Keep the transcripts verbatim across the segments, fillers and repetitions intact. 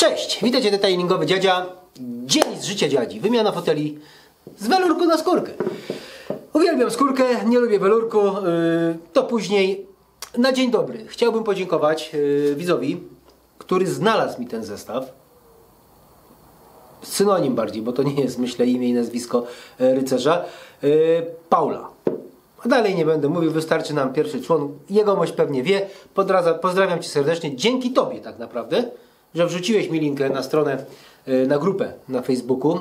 Cześć, witajcie detailingowy dziadzia. Dzień z życia dziadzi. Wymiana foteli z welurku na skórkę. Uwielbiam skórkę, nie lubię welurku. Yy, to później. Na dzień dobry. Chciałbym podziękować yy, widzowi, który znalazł mi ten zestaw. Synonim bardziej, bo to nie jest, myślę, imię i nazwisko yy, rycerza. Yy, Paula. Dalej nie będę mówił, wystarczy nam pierwszy człon. Jegomość pewnie wie. Podradza, pozdrawiam Cię serdecznie. Dzięki Tobie tak naprawdę, że wrzuciłeś mi linkę na stronę, na grupę na Facebooku.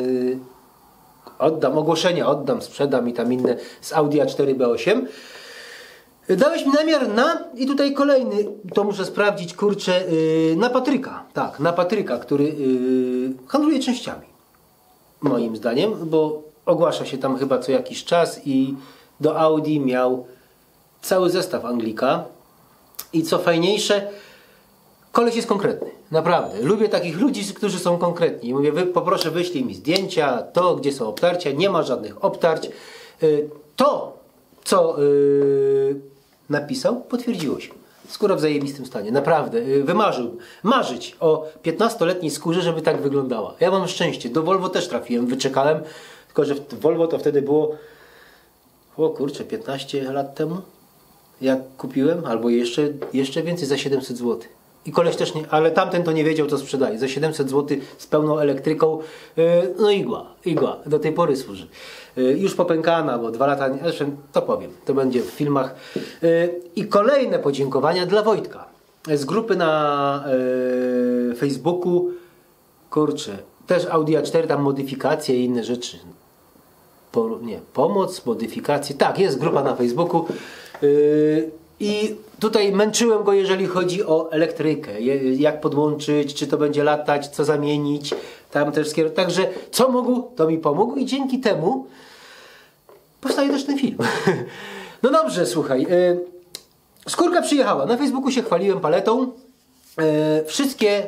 Oddam ogłoszenia, oddam, sprzedam i tam inne z Audi A cztery B osiem. Dałeś mi namiar na, i tutaj kolejny, to muszę sprawdzić, kurczę, na Patryka. Tak, na Patryka, który handluje częściami. Moim zdaniem, bo ogłasza się tam chyba co jakiś czas i do Audi miał cały zestaw Anglika. I co fajniejsze, koleś jest konkretny. Naprawdę. Lubię takich ludzi, którzy są konkretni. Mówię, wy, poproszę, wyślij mi zdjęcia, to, gdzie są obtarcia. Nie ma żadnych obtarć. Yy, to, co yy, napisał, potwierdziło się. Skóra w zajebistym stanie. Naprawdę. Yy, wymarzył. Marzyć o piętnastoletniej skórze, żeby tak wyglądała. Ja mam szczęście. Do Volvo też trafiłem. Wyczekałem. Tylko, że w Volvo to wtedy było o kurczę, piętnaście lat temu. Jak kupiłem. Albo jeszcze, jeszcze więcej, za siedemset złotych. I koleś też nie, ale tamten to nie wiedział, co sprzedaje. Za siedemset złotych z pełną elektryką, yy, no igła, igła, do tej pory służy. Yy, już popękana, bo dwa lata, zresztą to powiem, to będzie w filmach. Yy, I kolejne podziękowania dla Wojtka. Z grupy na yy, Facebooku, kurczę, też Audi A cztery, tam modyfikacje i inne rzeczy. Po, nie, pomoc, modyfikacje, tak, jest grupa na Facebooku. Yy, I tutaj męczyłem go, jeżeli chodzi o elektrykę. Jak podłączyć, czy to będzie latać, co zamienić. Tam też skierować. Także co mógł, to mi pomógł i dzięki temu powstaje też ten film. No dobrze, słuchaj. Skórka przyjechała. Na Facebooku się chwaliłem paletą. Wszystkie...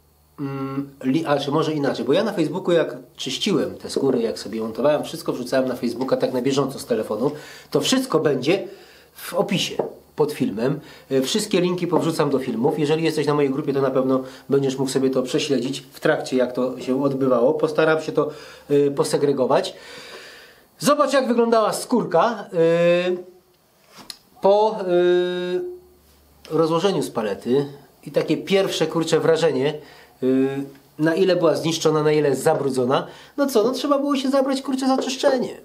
A czy może inaczej, bo ja na Facebooku jak czyściłem te skóry, jak sobie montowałem, wszystko wrzucałem na Facebooka tak na bieżąco z telefonu. To wszystko będzie w opisie pod filmem. Wszystkie linki powrzucam do filmów. Jeżeli jesteś na mojej grupie, to na pewno będziesz mógł sobie to prześledzić w trakcie, jak to się odbywało. Postaram się to y, posegregować. Zobacz, jak wyglądała skórka y, po y, rozłożeniu z palety. I takie pierwsze, kurcze, wrażenie, y, na ile była zniszczona, na ile zabrudzona. No co, no trzeba było się zabrać, kurcze, za czyszczenie.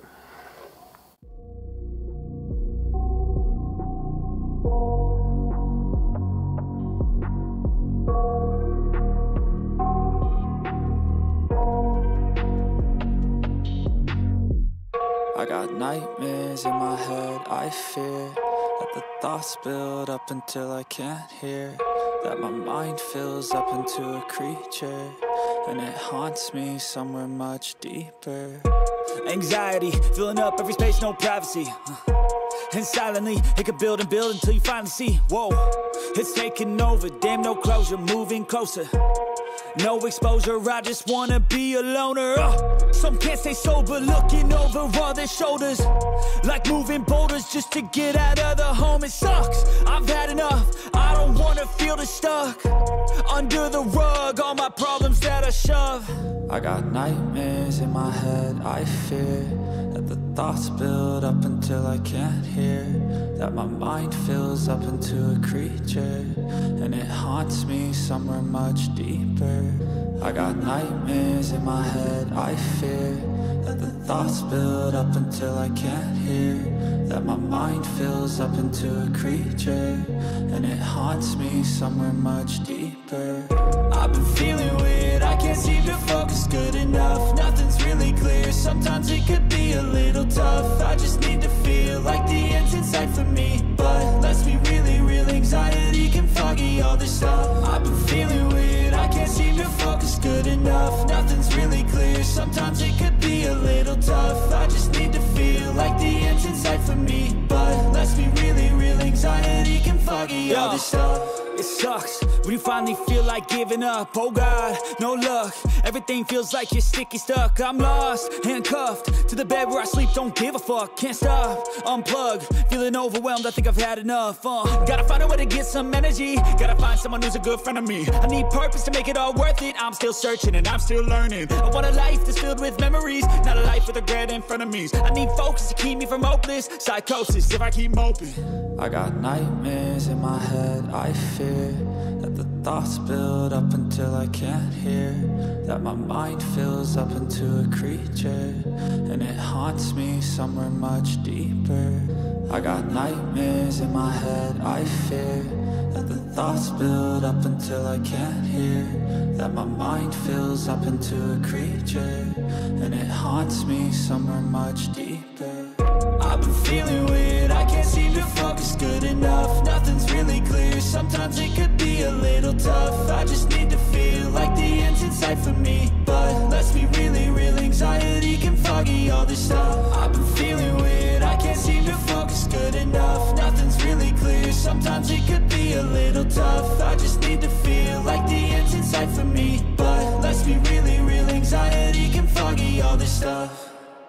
I got nightmares in my head, I fear that the thoughts build up until I can't hear, that my mind fills up into a creature, and it haunts me somewhere much deeper. Anxiety, filling up every space, no privacy, and silently, it could build and build until you finally see, whoa, it's taking over, damn no closure, moving closer. No exposure, I just wanna be a loner. uh, Some can't stay sober, looking over all their shoulders, like moving boulders just to get out of the home. It sucks, I've had enough, I don't wanna feel the stuck under the rug, all my problems that I shove. I got nightmares in my head, I fear that the thoughts build up until I can't hear, that my mind fills up into a creature, and it haunts me somewhere much deeper. I got nightmares in my head, I fear that the thoughts build up until I can't hear, that my mind fills up into a creature, and it haunts me somewhere much deeper. I've been feeling weird, I can't seem to focus good enough. Nothing's really clear, sometimes it could be a little tough. I just need to feel like the end's in sight for me, but let's be really real, anxiety can foggy all this stuff. I've been feeling weird, I can't seem to focus good enough. Nothing's really clear, sometimes it could be a little tough. I just need to feel like the end's in sight for me, but let's be really real, anxiety can foggy all this stuff. It sucks when you finally feel like giving up. Oh God, no luck. Everything feels like you're sticky stuck. I'm lost, handcuffed to the bed where I sleep. Don't give a fuck, can't stop. Unplug, feeling overwhelmed. I think I've had enough. Uh, gotta find a way to get some energy. Gotta find someone who's a good friend of me. I need purpose to make it all worth it. I'm still searching and I'm still learning. I want a life that's filled with memories, not a life with regret and frenemies. I need focus to keep me from hopeless psychosis if I keep moping. I got nightmares in my head, I fear that the thoughts build up until I can't hear, that my mind fills up into a creature, and it haunts me somewhere much deeper. I got nightmares in my head, I fear that the thoughts build up until I can't hear, that my mind fills up into a creature, and it haunts me somewhere much deeper. I've been feeling weird, I can't seem to focus good enough. Nothing's really clear, sometimes it could be a little tough. I just need to feel like the end's in sight for me, but let's be really real, anxiety can foggy all this stuff. I've been feeling weird, I can't seem to focus good enough. Nothing's really clear, sometimes it could be a little tough. I just need to feel like the end's in sight for me, but let's be really real, anxiety can foggy all this stuff.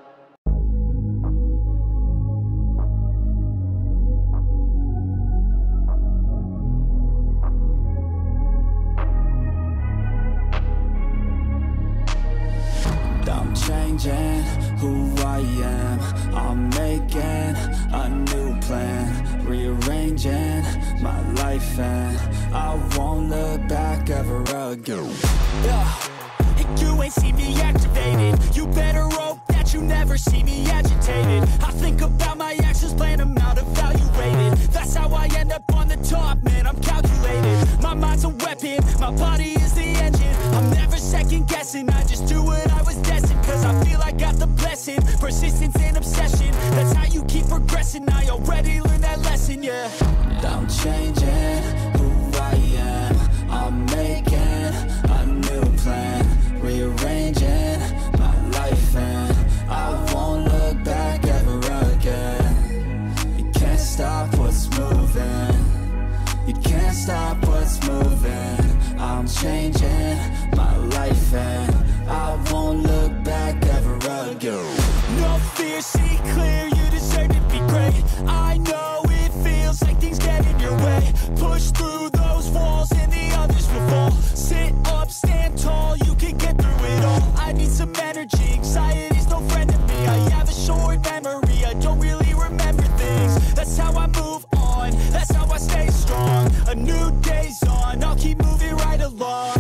Changing who I am, I'm making a new plan, rearranging my life, and I won't look back ever again. Yeah, and you ain't see me activated. You better hope that you never see me agitated. I think about my actions, plan them out, evaluated. That's how I end up on the top, man, I'm calculated. My mind's a weapon, my body is the engine. I'm never second guessing, I just do what I was destined. Cause I feel I got the blessing, persistence and obsession. That's how you keep progressing, I already learned that lesson, yeah. I'm changing who I am, I'm making a new plan, rearranging my life, and I won't look back ever again. You can't stop what's moving, you can't stop what's moving. I'm changing my life, and I won't look back ever again. No fear, see clear, you deserve to be great. I know it feels like things get in your way. Push through those walls and the others will fall. Sit up, stand tall, you can get through it all. I need some energy, anxiety's no friend of me. I have a short memory, I don't really remember things. That's how I move on, that's how I stay strong. A new day's on, I'll keep moving right along.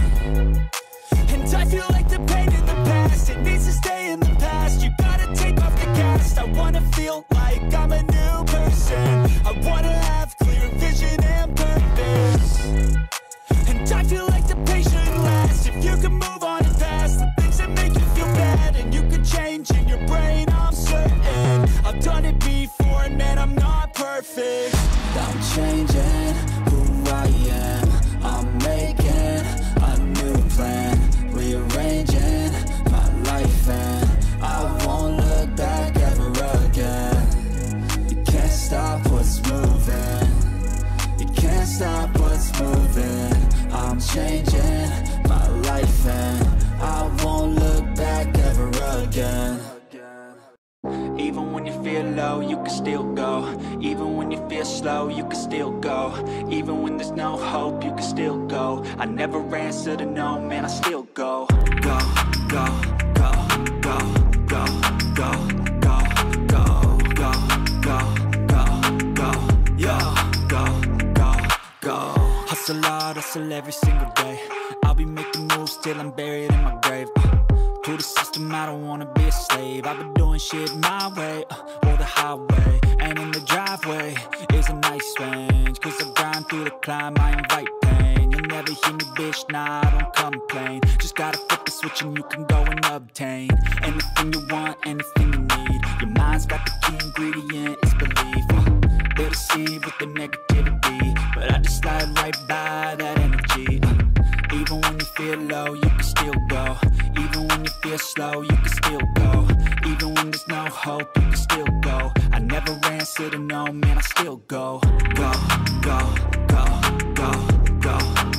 And I feel like the pain in the past, it needs to stay in the past. You gotta take off the cast. I wanna feel like I'm a new person. I wanna have clear vision and purpose. And I feel like the pain shouldn't last. If you can move on and past the things that make you feel bad, and you can change in your brain, I'm certain. I've done it before and man, I'm not perfect. I'm changing who I am, I'm making a new plan, rearranging my life, and I won't look back ever again. You can't stop what's moving, you can't stop what's moving. I'm changing my life, and I won't look back ever again. Even when you feel low, you can still go. Even when you feel slow, you can still go. Even when there's no hope, you can still go. I never answer to no, man, I still go. Go, go, go, go, go, go, go, go, go, go, go, go, yo, go, go, go. Hustle hard, hustle every single day. I'll be making moves till I'm buried in my grave. uh, To the system, I don't wanna be a slave. I've been doing shit my way, uh, or the highway. And in the driveway is a nice range. Cause I grind through the climb, I invite pain. You'll never hear me, bitch, nah, I don't complain. Just gotta flip the switch and you can go and obtain anything you want, anything you need. Your mind's got the key ingredient, it's belief. uh, They deceive with the negativity, but I just slide right by that energy. uh, Even when you feel low, you can still go. Even when you feel slow, you can still go. Even when there's no hope, you can still go. I never answer to no, man, I still go. Go, go, go, go, go,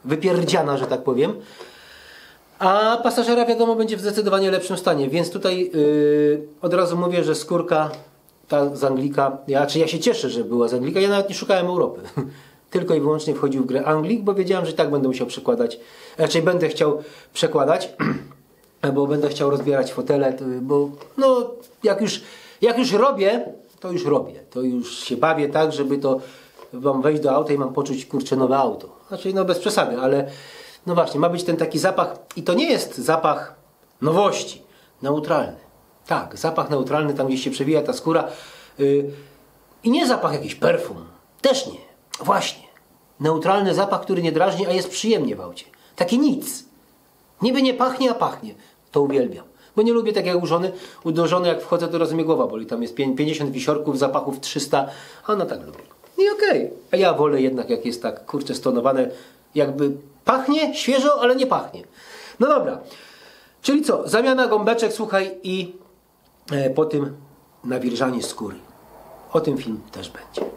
wypierdziana, że tak powiem. A pasażera wiadomo będzie w zdecydowanie lepszym stanie, więc tutaj yy, od razu mówię, że skórka ta z Anglika, ja, czy ja się cieszę, że była z Anglika, ja nawet nie szukałem Europy. Tylko i wyłącznie wchodził w grę Anglik, bo wiedziałem, że i tak będę musiał przekładać, raczej będę chciał przekładać, bo będę chciał rozbierać fotele, bo no jak już, jak już robię, to już robię, to już się bawię tak, żeby to mam wejść do auta i mam poczuć, kurczę, nowe auto. Znaczy no bez przesady, ale no właśnie, ma być ten taki zapach i to nie jest zapach nowości, neutralny. Tak, zapach neutralny, tam gdzie się przewija ta skóra yy, i nie zapach jakiś perfum, też nie. Właśnie. Neutralny zapach, który nie drażni, a jest przyjemnie w aucie. Taki nic. Niby nie pachnie, a pachnie. To uwielbiam. Bo nie lubię tak jak u żony. U do żony jak wchodzę, to razu mnie głowa boli. Tam jest pięćdziesiąt wisiorków, zapachów trzysta, a ona tak lubi. I okej. Okay. A ja wolę jednak jak jest tak, kurczę, stonowane. Jakby pachnie świeżo, ale nie pachnie. No dobra. Czyli co? Zamiana gąbeczek, słuchaj, i e, po tym nawilżanie skóry. O tym film też będzie.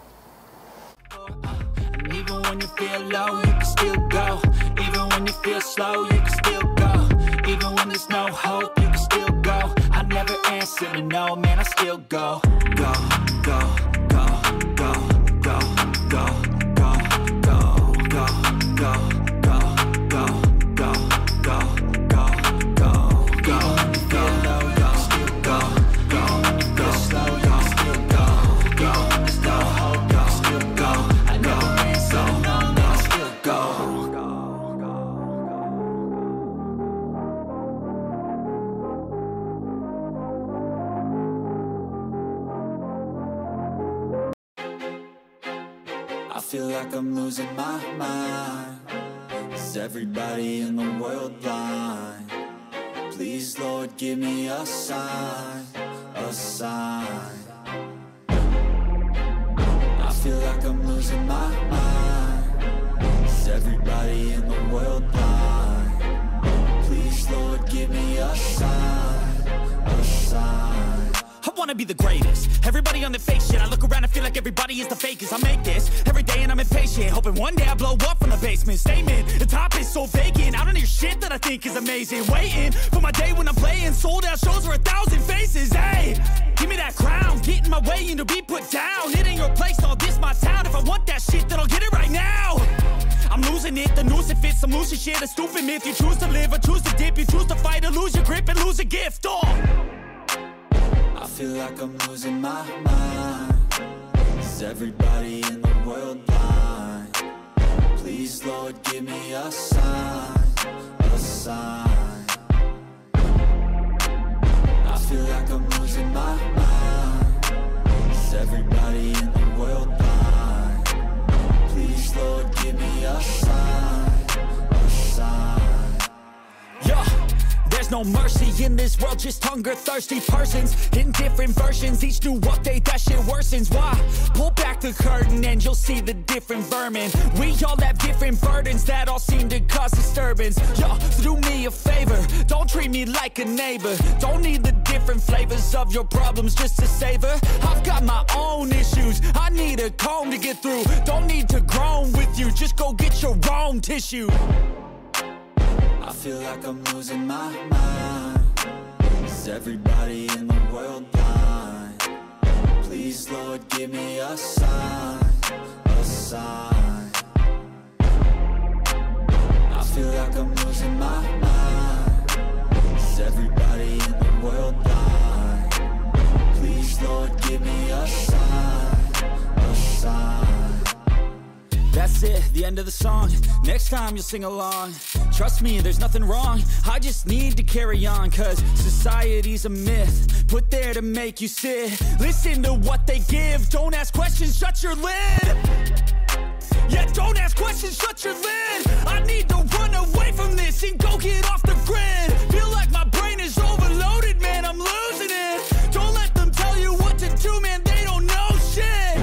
Even when you feel low, you can still go. Even when you feel slow, you can still go. Even when there's no hope, you can still go. I never answer to no, man, I still go. Go, go, go, go, go, go, go, go, go, go, go, go, go, go, go, go, go. Even when you feel low, you can still go. Go, go slow, you can still go. Go, there's no hope, you can still go. I never answer to no, man, I still go. I feel like I'm losing my mind. Is everybody in the world blind? Please, Lord, give me a sign, a sign. I feel like I'm losing my mind. Is everybody in the world blind? Please, Lord, give me a sign, a sign. I wanna be the greatest. Everybody on the fake shit. I look around and feel like everybody is the fakest. I make this every day and I'm impatient, hoping one day I blow up from the basement. Statement, the top is so vacant. I don't hear shit that I think is amazing. Waiting for my day when I'm playing sold out shows for a thousand faces. Hey, give me that crown, get in my way and to be put down. It ain't your place, all this my town. If I want that shit, then I'll get it right now. I'm losing it, the noose it fits. I'm losing shit, a stupid myth. You choose to live or choose to dip. You choose to fight or lose your grip and lose a gift. Oh, I feel like I'm losing my mind. Is everybody in the world blind? Please, Lord, give me a sign, a sign. I feel like I'm losing my mind. Is everybody in the world blind? Please, Lord, give me a sign, a sign. Yeah. There's no mercy in this world, just hunger-thirsty persons in different versions. Each new update, that shit worsens. Why? Pull back the curtain and you'll see the different vermin. We all have different burdens that all seem to cause disturbance. Yo, do me a favor, don't treat me like a neighbor. Don't need the different flavors of your problems just to savor. I've got my own issues, I need a comb to get through. Don't need to groan with you, just go get your own tissue. I feel like I'm losing my mind. Is everybody in the world blind? Please, Lord, give me a sign, a sign. I feel like I'm losing my mind. Is everybody in the world blind? Please, Lord, give me a sign, a sign. That's it, the end of the song. Next time you'll sing along. Trust me, there's nothing wrong. I just need to carry on, cause society's a myth put there to make you sit. Listen to what they give. Don't ask questions, shut your lid. Yeah, don't ask questions, shut your lid. I need to run away from this and go get off the grid. Feel like my brain is overloaded, man, I'm losing it. Don't let them tell you what to do, man, they don't know shit.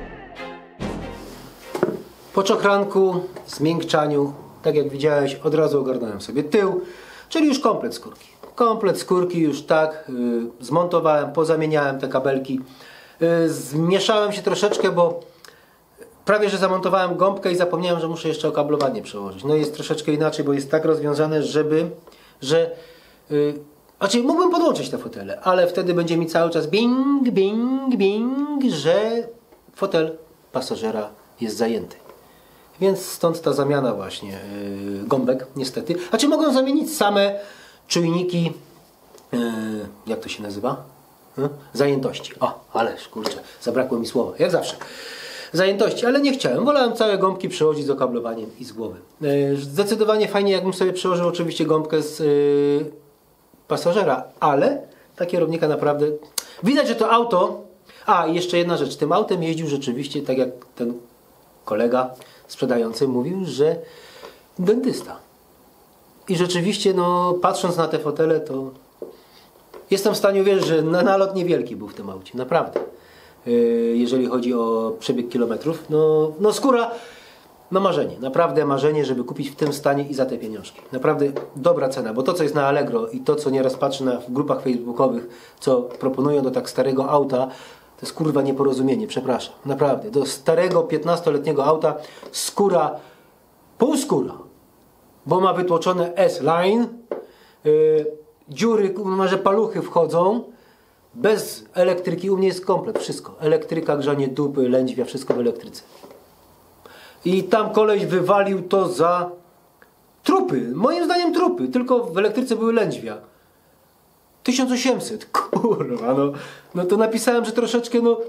Po czokranku, zmiękczaniu, tak jak widziałeś, od razu ogarnąłem sobie tył, czyli już komplet skórki. Komplet skórki już tak yy, zmontowałem, pozamieniałem te kabelki. Yy, zmieszałem się troszeczkę, bo prawie że zamontowałem gąbkę i zapomniałem, że muszę jeszcze okablowanie przełożyć. No jest troszeczkę inaczej, bo jest tak rozwiązane, żeby, że... Yy, znaczy mógłbym podłączyć te fotele, ale wtedy będzie mi cały czas bing, bing, bing, że fotel pasażera jest zajęty. Więc stąd ta zamiana właśnie yy, gąbek, niestety. Znaczy mogą zamienić same czujniki, yy, jak to się nazywa? Yy? Zajętości. O, ależ kurczę, zabrakło mi słowa, jak zawsze. Zajętości, ale nie chciałem. Wolałem całe gąbki przełożyć z okablowaniem i z głowy. Yy, zdecydowanie fajnie, jakbym sobie przełożył oczywiście gąbkę z yy, pasażera, ale ta kierownika naprawdę... Widać, że to auto... A, i jeszcze jedna rzecz. Tym autem jeździł rzeczywiście, tak jak ten kolega sprzedający mówił, że dentysta. I rzeczywiście, no, patrząc na te fotele, to jestem w stanie uwierzyć, że na nalot niewielki był w tym aucie. Naprawdę. Yy, jeżeli chodzi o przebieg kilometrów. No, no skóra... No marzenie, naprawdę marzenie, żeby kupić w tym stanie i za te pieniążki. Naprawdę dobra cena, bo to co jest na Allegro i to co nieraz patrzę na w grupach facebookowych, co proponują do tak starego auta, to jest kurwa nieporozumienie, przepraszam. Naprawdę, do starego piętnastoletniego auta skóra, półskóra, bo ma wytłoczone S-Line, yy, dziury, może paluchy wchodzą, bez elektryki, u mnie jest komplet, wszystko. Elektryka, grzanie dupy, lędźwia, wszystko w elektryce. I tam koleś wywalił to za trupy. Moim zdaniem trupy. Tylko w elektryce były lędźwia. tysiąc osiemset. Kurwa, no. No to napisałem, że troszeczkę, no...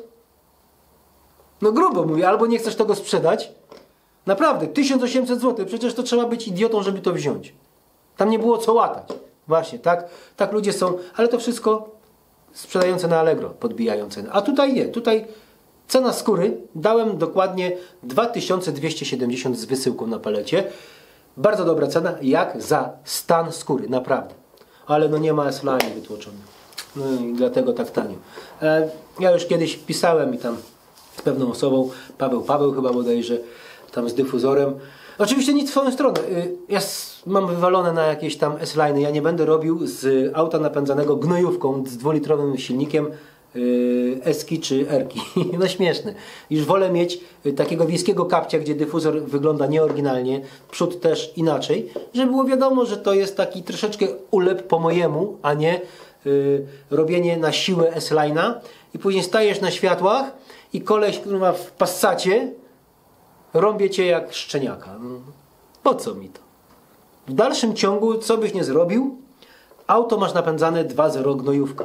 No grubo mówię. Albo nie chcesz tego sprzedać. Naprawdę. tysiąc osiemset złotych. Przecież to trzeba być idiotą, żeby to wziąć. Tam nie było co łatać. Właśnie, tak? Tak ludzie są. Ale to wszystko sprzedające na Allegro podbijają cenę. A tutaj nie. Tutaj... Cena skóry dałem dokładnie dwa tysiące dwieście siedemdziesiąt z wysyłką na palecie. Bardzo dobra cena, jak za stan skóry, naprawdę. Ale no nie ma S-Line wytłoczony. No i dlatego tak tanio. E, ja już kiedyś pisałem i tam z pewną osobą, Paweł Paweł chyba bodajże, tam z dyfuzorem. Oczywiście nic w swoją stronę. Ja mam wywalone na jakieś tam S-Line'y. Ja nie będę robił z auta napędzanego gnojówką z dwulitrowym silnikiem Eski czy Erki. No śmieszne. Już wolę mieć takiego wiejskiego kapcia, gdzie dyfuzor wygląda nieoryginalnie, przód też inaczej, żeby było wiadomo, że to jest taki troszeczkę ulep po mojemu, a nie y, robienie na siłę S-Line'a i później stajesz na światłach i koleś, który ma w Passacie rąbie cię jak szczeniaka. Po co mi to? W dalszym ciągu, co byś nie zrobił, auto masz napędzane dwa zero gnojówka.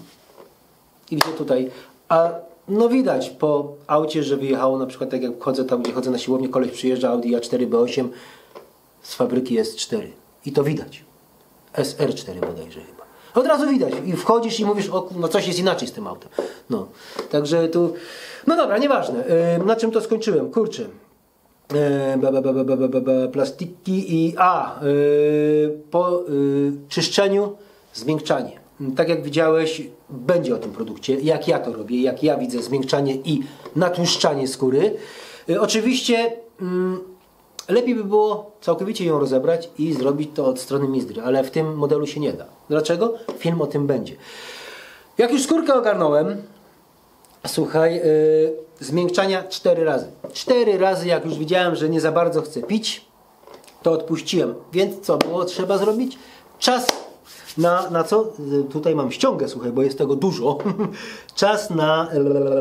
I gdzie tutaj? A no widać po aucie, że wyjechało na przykład tak jak chodzę tam, gdzie chodzę na siłownię, koleś przyjeżdża Audi A cztery B osiem z fabryki S cztery. I to widać. S R cztery bodajże chyba. Od razu widać. I wchodzisz i mówisz, o no coś jest inaczej z tym autem. No. Także tu... No dobra, nieważne. Yy, na czym to skończyłem? Kurczę. Yy, ba, ba, ba, ba, ba, ba, ba, plastiki i... A! Yy, po yy, czyszczeniu zmiękczanie. Tak jak widziałeś, będzie o tym produkcie, jak ja to robię, jak ja widzę zmiękczanie i natłuszczanie skóry. Yy, oczywiście yy, lepiej by było całkowicie ją rozebrać i zrobić to od strony mizdry, ale w tym modelu się nie da. Dlaczego? Film o tym będzie. Jak już skórkę ogarnąłem, słuchaj, yy, zmiękczania cztery razy. Cztery razy, jak już widziałem, że nie za bardzo chcę pić, to odpuściłem. Więc co było trzeba zrobić? Czas na, na co? Tutaj mam ściągę, słuchaj, bo jest tego dużo. Czas na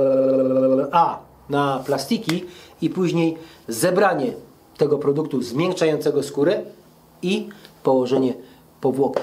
a, na plastiki i później zebranie tego produktu zmiękczającego skórę i położenie powłoki.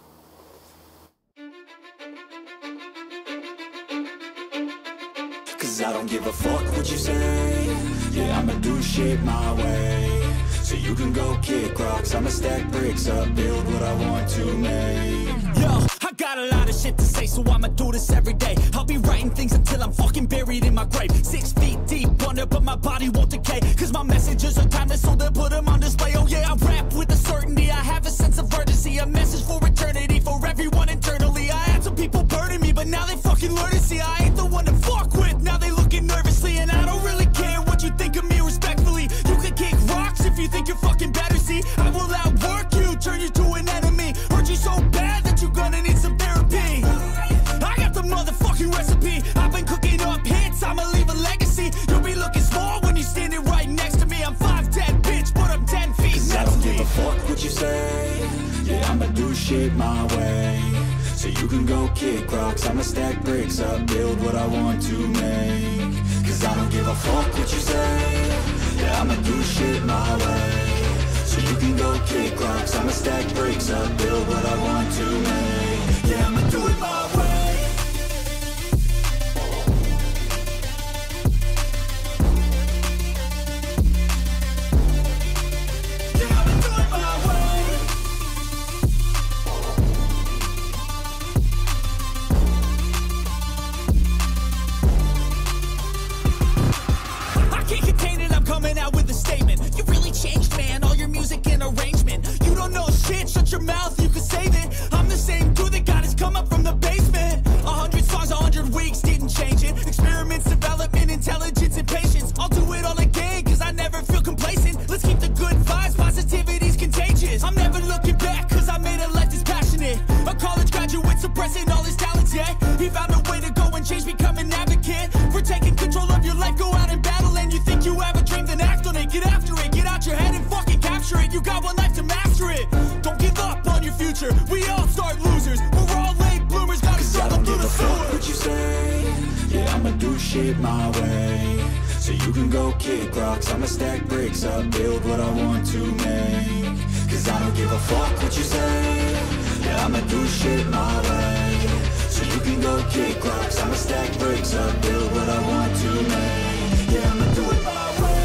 Cause I don't give a fuck what you say. Yeah, I'ma do shit my way. So you can go kick rocks, I'ma stack bricks up, build what I want to make. Yo, I got a lot of shit to say, so I'ma do this every day. I'll be writing things until I'm fucking buried in my grave. Six feet deep under, but my body won't decay. Cause my messages are timeless, so they'll put them on display. Oh yeah, I rap with a certainty, I have a sense of urgency. A message for eternity, for everyone internally. I had some people burning me, but now they fucking learn to see I ain't the one to fuck with. Now they looking nervously, and I don't really care what you think of me respectfully. You can kick rocks if you think you're fucking better, see. I will outwork you, turn you to an enemy. Hurt you so bad that you're gonna need some therapy. I got the motherfucking recipe. I've been cooking up hits, I'ma leave a legacy. You'll be looking small when you stand do shit my way, so you can go kick rocks. I'ma stack bricks up, build what I want to make, cause I don't give a fuck what you say. Yeah, I'ma do shit my way, so you can go kick rocks. I'ma stack bricks up, build what I want to make. Yeah, I'ma do it my way. Shut your mouth, you can save it. I'm the same dude that got his come up from the basement. A hundred songs, a hundred weeks, didn't change it. Experiments, development, intelligence, and patience. I'll do it all again, cause I never feel complacent. Let's keep the good vibes, positivity's contagious. I'm never looking back, cause I made a life that's passionate. A college graduate suppressing all his talents, yeah. He found a way to go and change, become an advocate. For taking control of your life, go out and battle. And you think you have a dream, then act on it. Get after it, get out your head and fucking capture it. You got one life to master it. Don't give up on your future, we all start losers. We're all late bloomers, gotta struggle through the sewer. What you say? Yeah, I'ma do shit my way, so you can go kick rocks. I'ma stack bricks up, build what I want to make, cause I don't give a fuck what you say. Yeah, I'ma do shit my way, so you can go kick rocks. I'ma stack bricks up, build what I want to make. Yeah, I'ma do it my way.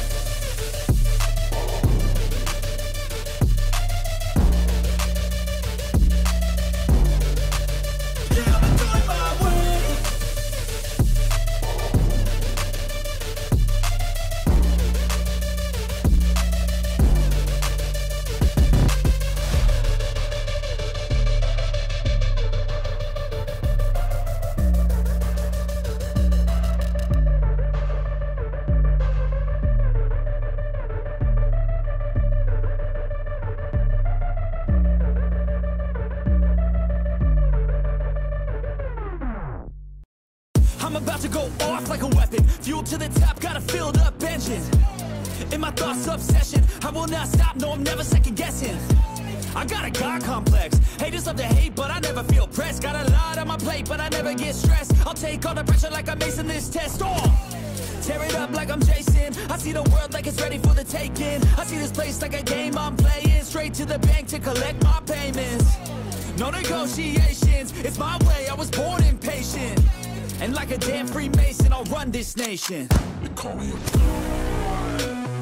I'm about to go off like a weapon. Fuel to the top, got a filled up engine. In my thoughts, obsession, I will not stop, no, I'm never second guessing. I got a God complex. Haters love to hate, but I never feel pressed. Got a lot on my plate, but I never get stressed. I'll take all the pressure like I'm acing this test. Oh! Tear it up like I'm Jason. I see the world like it's ready for the taking. I see this place like a game I'm playing. Straight to the bank to collect my payments. No negotiations, it's my way, I was born impatient. And like a damn Freemason, I'll run this nation. They call me a god.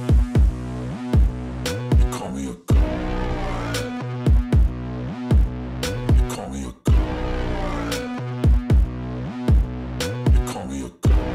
They call me a god. They call me a god. They call me a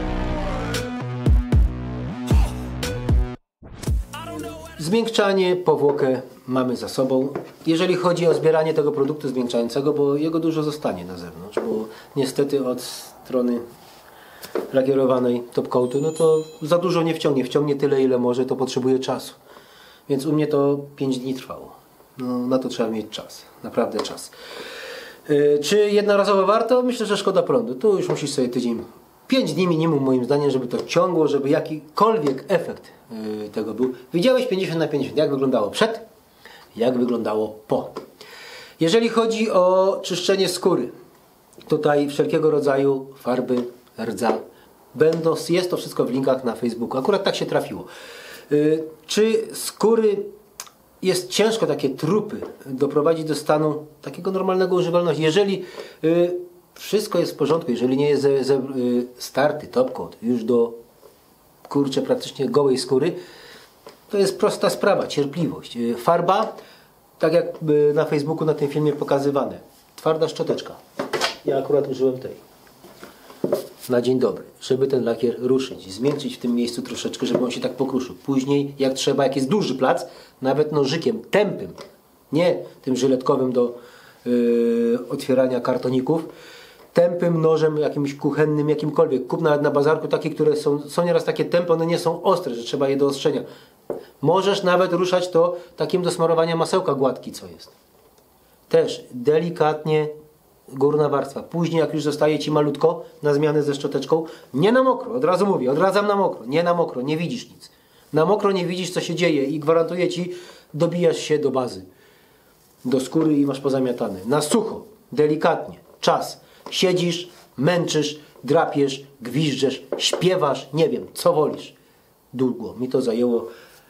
god. Zmiękczanie, powłokę mamy za sobą. Jeżeli chodzi o zbieranie tego produktu zmiękczającego, bo jego dużo zostanie na zewnątrz, bo niestety od strony lakierowanej top coatu, no to za dużo nie wciągnie. Wciągnie tyle, ile może, to potrzebuje czasu. Więc u mnie to pięć dni trwało. No, na to trzeba mieć czas. Naprawdę czas. Yy, czy jednorazowo warto? Myślę, że szkoda prądu. Tu już musisz sobie tydzień, pięć dni minimum moim zdaniem, żeby to ciągło, żeby jakikolwiek efekt yy, tego był. Widziałeś pięćdziesiąt na pięćdziesiąt. Jak wyglądało przed? Jak wyglądało po? Jeżeli chodzi o czyszczenie skóry, tutaj wszelkiego rodzaju farby, rdza, będą, jest to wszystko w linkach na Facebooku. Akurat tak się trafiło. Yy, czy skóry jest ciężko takie trupy doprowadzić do stanu takiego normalnego używalności? Jeżeli yy, wszystko jest w porządku, jeżeli nie jest ze, ze, yy, starty top coat już do kurczę praktycznie gołej skóry, to jest prosta sprawa, cierpliwość. Yy, farba, tak jak yy, na Facebooku na tym filmie pokazywane, twarda szczoteczka. Ja akurat użyłem tej. Na dzień dobry, żeby ten lakier ruszyć, zmiękczyć w tym miejscu troszeczkę, żeby on się tak pokruszył. Później, jak trzeba, jak jest duży plac, nawet nożykiem tępym, nie tym żyletkowym do yy, otwierania kartoników, tępym nożem jakimś kuchennym, jakimkolwiek. Kup nawet na bazarku takie, które są, są nieraz takie tępe, one nie są ostre, że trzeba je do ostrzenia. Możesz nawet ruszać to takim do smarowania masełka gładki, co jest. Też delikatnie górna warstwa. Później jak już zostaje Ci malutko na zmianę ze szczoteczką, nie na mokro, od razu mówię, odradzam na mokro, nie na mokro, nie widzisz nic. Na mokro nie widzisz, co się dzieje i gwarantuję Ci, dobijasz się do bazy. do skóry i masz pozamiatane. Na sucho, delikatnie, czas. Siedzisz, męczysz, drapiesz, gwiżdżesz, śpiewasz, nie wiem, co wolisz. Długo. Mi to zajęło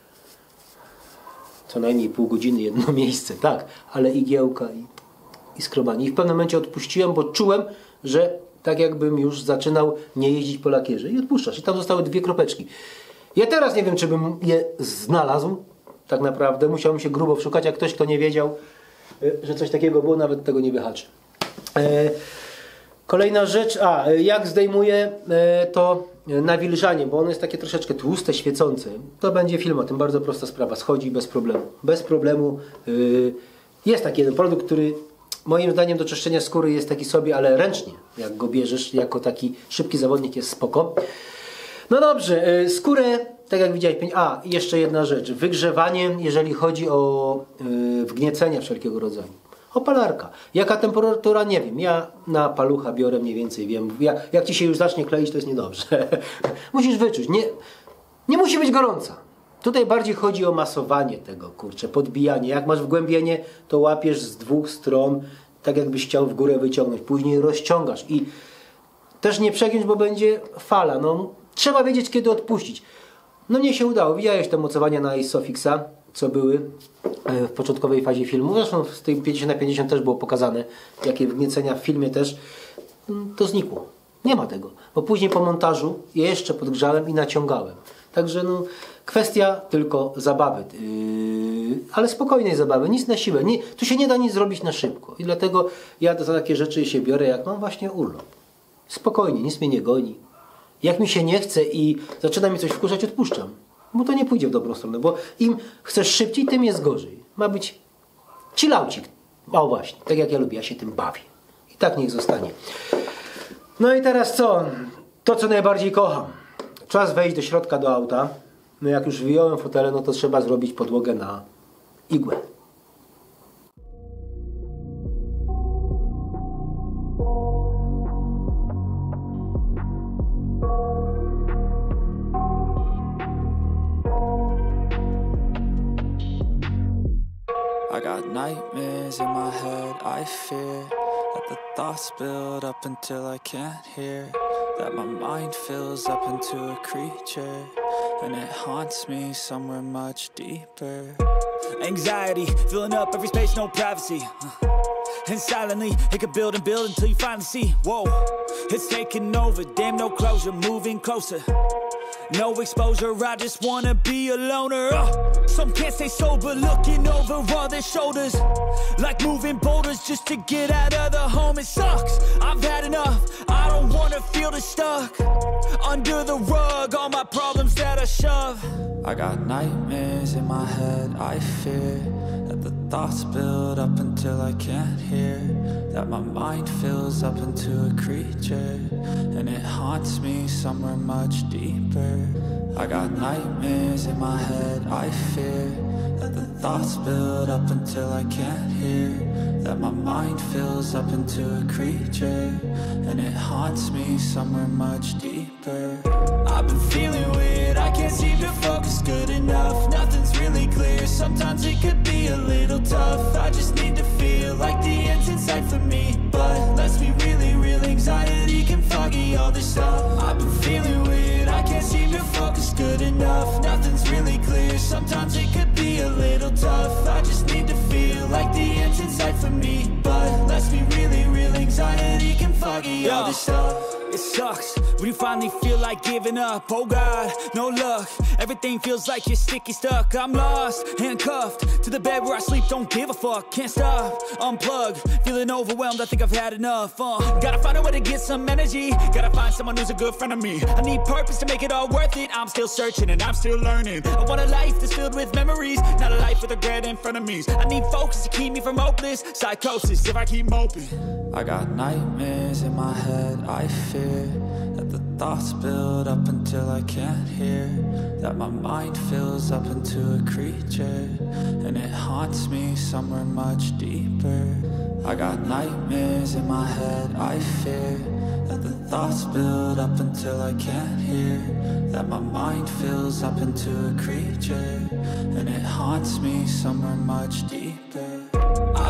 co najmniej pół godziny, jedno miejsce, tak, ale igiełka i, i skrobanie. I w pewnym momencie odpuściłem, bo czułem, że tak jakbym już zaczynał nie jeździć po lakierze. I odpuszczasz. I tam zostały dwie kropeczki. Ja teraz nie wiem, czy bym je znalazł. Tak naprawdę musiałem się grubo szukać, jak ktoś, kto nie wiedział, że coś takiego było, nawet tego nie wyhaczy. E, kolejna rzecz, a jak zdejmuję e, to nawilżanie, bo ono jest takie troszeczkę tłuste, świecące. To będzie film o tym, bardzo prosta sprawa. Schodzi bez problemu. Bez problemu. E, jest taki jeden produkt, który moim zdaniem do czyszczenia skóry jest taki sobie, ale ręcznie. Jak go bierzesz jako taki szybki zawodnik, jest spoko. No dobrze, e, skórę, tak jak widziałeś, a jeszcze jedna rzecz. Wygrzewanie, jeżeli chodzi o e, wgniecenia wszelkiego rodzaju. Opalarka. Jaka temperatura? Nie wiem. Ja na palucha biorę mniej więcej, wiem. Jak, jak ci się już zacznie kleić, to jest niedobrze. Musisz wyczuć. Nie, nie musi być gorąca. Tutaj bardziej chodzi o masowanie tego, kurczę, podbijanie. Jak masz wgłębienie, to łapiesz z dwóch stron, tak jakbyś chciał w górę wyciągnąć. Później rozciągasz i też nie przegiąć, bo będzie fala. No, trzeba wiedzieć, kiedy odpuścić. No mnie się udało. Widziałeś te mocowania na Isofixa, co były w początkowej fazie filmu. Zresztą z tej pięćdziesiąt na pięćdziesiąt też było pokazane, jakie wgniecenia w filmie też. To znikło. Nie ma tego. Bo później po montażu je jeszcze podgrzałem i naciągałem. Także no, kwestia tylko zabawy. Yy, ale spokojnej zabawy. Nic na siłę. Nie, tu się nie da nic zrobić na szybko. I dlatego ja za takie rzeczy się biorę, jak mam właśnie urlop. Spokojnie. Nic mnie nie goni. Jak mi się nie chce i zaczyna mi coś wkurzać, odpuszczam. Bo to nie pójdzie w dobrą stronę, bo im chcesz szybciej, tym jest gorzej. Ma być chillaucik. O właśnie, tak jak ja lubię, ja się tym bawię. I tak niech zostanie. No i teraz co? To, co najbardziej kocham. Czas wejść do środka do auta. No jak już wyjąłem fotelę, no to trzeba zrobić podłogę na igłę. I got nightmares in my head, I fear that the thoughts build up until I can't hear, that my mind fills up into a creature, and it haunts me somewhere much deeper. Anxiety, filling up every space, no privacy. Uh, And silently, it could build and build until you finally see, whoa, it's taking over, damn no closure, moving closer. No exposure, I just wanna be a loner. uh, Some can't stay sober, looking over all their shoulders, like moving boulders just to get out of the home. It sucks, I've had enough, I don't wanna feel the stuck under the rug, all my problems that I shove. I got nightmares in my head, I fear that the thoughts build up until I can't hear, that my mind fills up into a creature, and it haunts me somewhere much deeper. I got nightmares in my head, I fear that the thoughts build up until I can't hear, that my mind fills up into a creature, and it haunts me somewhere much deeper. I've been feeling weird, I can't seem to focus good enough. Nothing's really clear, sometimes it could be a little tough. I just need to feel like the end's in sight for me, but let's be really real, anxiety can foggy all this stuff. I've been feeling weird, I can't seem to focus good enough. Nothing's really clear, sometimes it could be a little tough. I just need to feel like the end's in sight for me, but let's be really real, anxiety can foggy all this stuff. It sucks when you finally feel like giving up. Oh God, no luck. Everything feels like you're sticky stuck. I'm lost, handcuffed to the bed where I sleep. Don't give a fuck, can't stop. Unplug, feeling overwhelmed. I think I've had enough. Uh, gotta find a way to get some energy. Gotta find someone who's a good friend of me. I need purpose to make it all worth it. I'm still searching and I'm still learning. I want a life that's filled with memories, not a life with regret in front of me. I need focus to keep me from hopeless psychosis if I keep moping. I got nightmares in my head, I fear that the thoughts build up until I can't hear, that my mind fills up into a creature, and it haunts me somewhere much deeper. I got nightmares in my head, I fear that the thoughts build up until I can't hear, that my mind fills up into a creature, and it haunts me somewhere much deeper. I've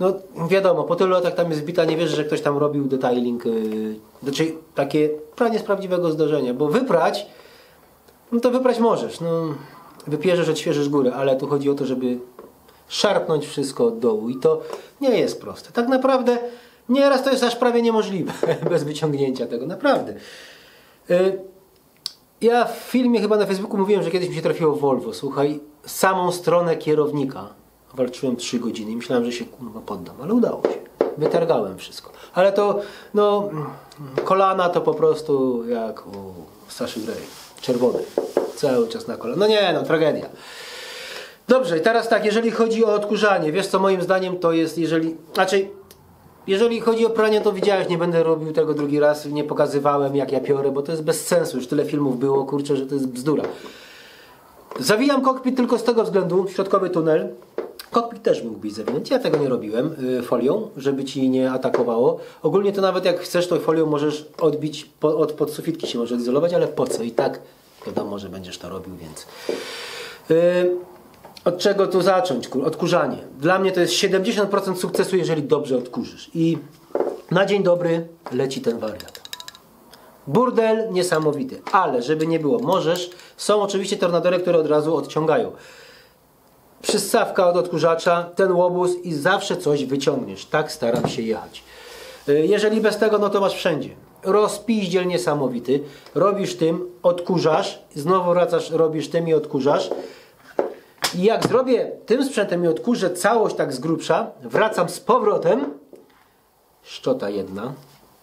no wiadomo, po tylu latach tam jest wbita, nie wierzę, że ktoś tam robił detailing, yy, znaczy takie pranie z prawdziwego zdarzenia, bo wyprać, no to wyprać możesz, no wypierzesz, odświeżysz górę, ale tu chodzi o to, żeby szarpnąć wszystko od dołu i to nie jest proste. Tak naprawdę nieraz to jest aż prawie niemożliwe bez wyciągnięcia tego, naprawdę. Yy, ja w filmie chyba na Facebooku mówiłem, że kiedyś mi się trafiło Volvo, słuchaj, samą stronę kierownika walczyłem trzy godziny i myślałem, że się kurwa poddam, ale udało się. Wytargałem wszystko. Ale to, no, kolana to po prostu jak u Saszy Grey. Czerwone. Cały czas na kolana. No nie, no, tragedia. Dobrze, i teraz tak, jeżeli chodzi o odkurzanie, wiesz co, moim zdaniem to jest, jeżeli, znaczy, jeżeli chodzi o pranie, to widziałeś, nie będę robił tego drugi raz, nie pokazywałem jak ja piorę, bo to jest bez sensu, już tyle filmów było, kurczę, że to jest bzdura. Zawijam kokpit tylko z tego względu, środkowy tunel. Kokpit też mógłbyś zawinąć, ja tego nie robiłem yy, folią, żeby ci nie atakowało. Ogólnie to nawet jak chcesz, to folią możesz odbić, po, od pod sufitki się może izolować, ale po co? I tak wiadomo, że będziesz to robił, więc... Yy, od czego tu zacząć? Odkurzanie. Dla mnie to jest siedemdziesiąt procent sukcesu, jeżeli dobrze odkurzysz. I na dzień dobry leci ten wariat. Burdel niesamowity, ale żeby nie było, możesz, są oczywiście tornadory, które od razu odciągają. Przystawka od odkurzacza, ten łobuz i zawsze coś wyciągniesz. Tak staram się jechać. Jeżeli bez tego, no to masz wszędzie. Rozpiździel niesamowity. Robisz tym, odkurzasz, znowu wracasz, robisz tym i odkurzasz. I jak zrobię tym sprzętem i odkurzę całość tak z grubsza, wracam z powrotem. Szczota jedna.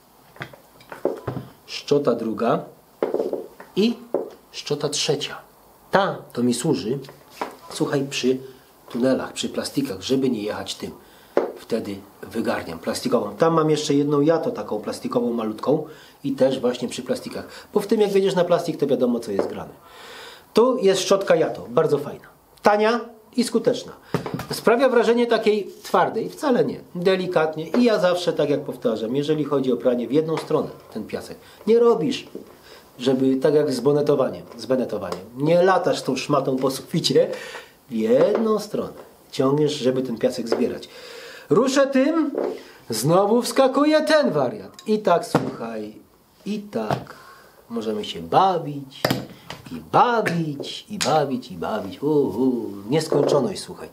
Szczota druga. I szczota trzecia. Ta to mi służy, słuchaj, przy tunelach, przy plastikach, żeby nie jechać tym. Wtedy wygarniam plastikową. Tam mam jeszcze jedną jato taką plastikową malutką i też właśnie przy plastikach. Bo w tym jak wjedziesz na plastik, to wiadomo co jest grane. Tu jest szczotka jato, bardzo fajna. Tania i skuteczna. Sprawia wrażenie takiej twardej, wcale nie. Delikatnie i ja zawsze tak jak powtarzam, jeżeli chodzi o pranie w jedną stronę, ten piasek, nie robisz, żeby tak jak z bonetowaniem, z benetowaniem, nie latasz tą szmatą po suficie, w jedną stronę ciągniesz, żeby ten piasek zbierać. Ruszę tym, znowu wskakuje ten wariat. I tak, słuchaj, i tak możemy się bawić, i bawić, i bawić, i bawić. Uuu, nieskończoność, słuchaj.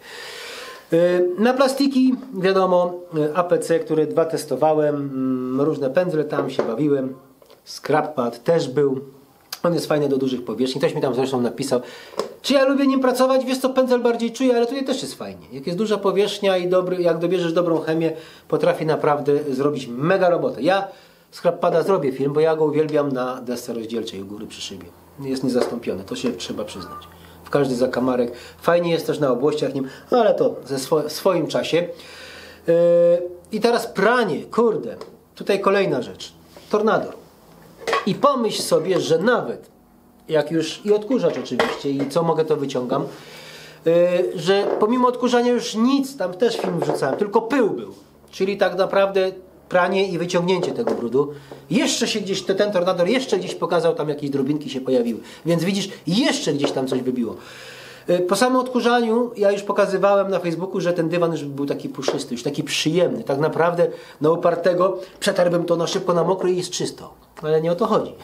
Na plastiki, wiadomo, A P C, które dwa testowałem, różne pędzle, tam się bawiłem. Scrap pad też był. On jest fajny do dużych powierzchni. Ktoś mi tam zresztą napisał, czy ja lubię nim pracować, wiesz co, pędzel bardziej czuję, ale tutaj też jest fajnie. Jak jest duża powierzchnia i dobry, jak dobierzesz dobrą chemię, potrafi naprawdę zrobić mega robotę. Ja scrap pada zrobię film, bo ja go uwielbiam na desce rozdzielczej u góry przy szybie. Jest niezastąpiony, to się trzeba przyznać. W każdy zakamarek. Fajnie jest też na obłościach nim, ale to ze swo- w swoim czasie. Yy, I teraz pranie, kurde. Tutaj kolejna rzecz. Tornador. I pomyśl sobie, że nawet jak już i odkurzacz oczywiście i co mogę to wyciągam, yy, że pomimo odkurzania już nic, tam też film wrzucałem, tylko pył był. Czyli tak naprawdę pranie i wyciągnięcie tego brudu. Jeszcze się gdzieś, ten tornador jeszcze gdzieś pokazał, tam jakieś drobinki się pojawiły. Więc widzisz, jeszcze gdzieś tam coś wybiło. Po samym odkurzaniu ja już pokazywałem na Facebooku, że ten dywan już był taki puszysty, już taki przyjemny. Tak naprawdę na upartego przetarłbym to na szybko na mokro i jest czysto. Ale nie o to chodzi.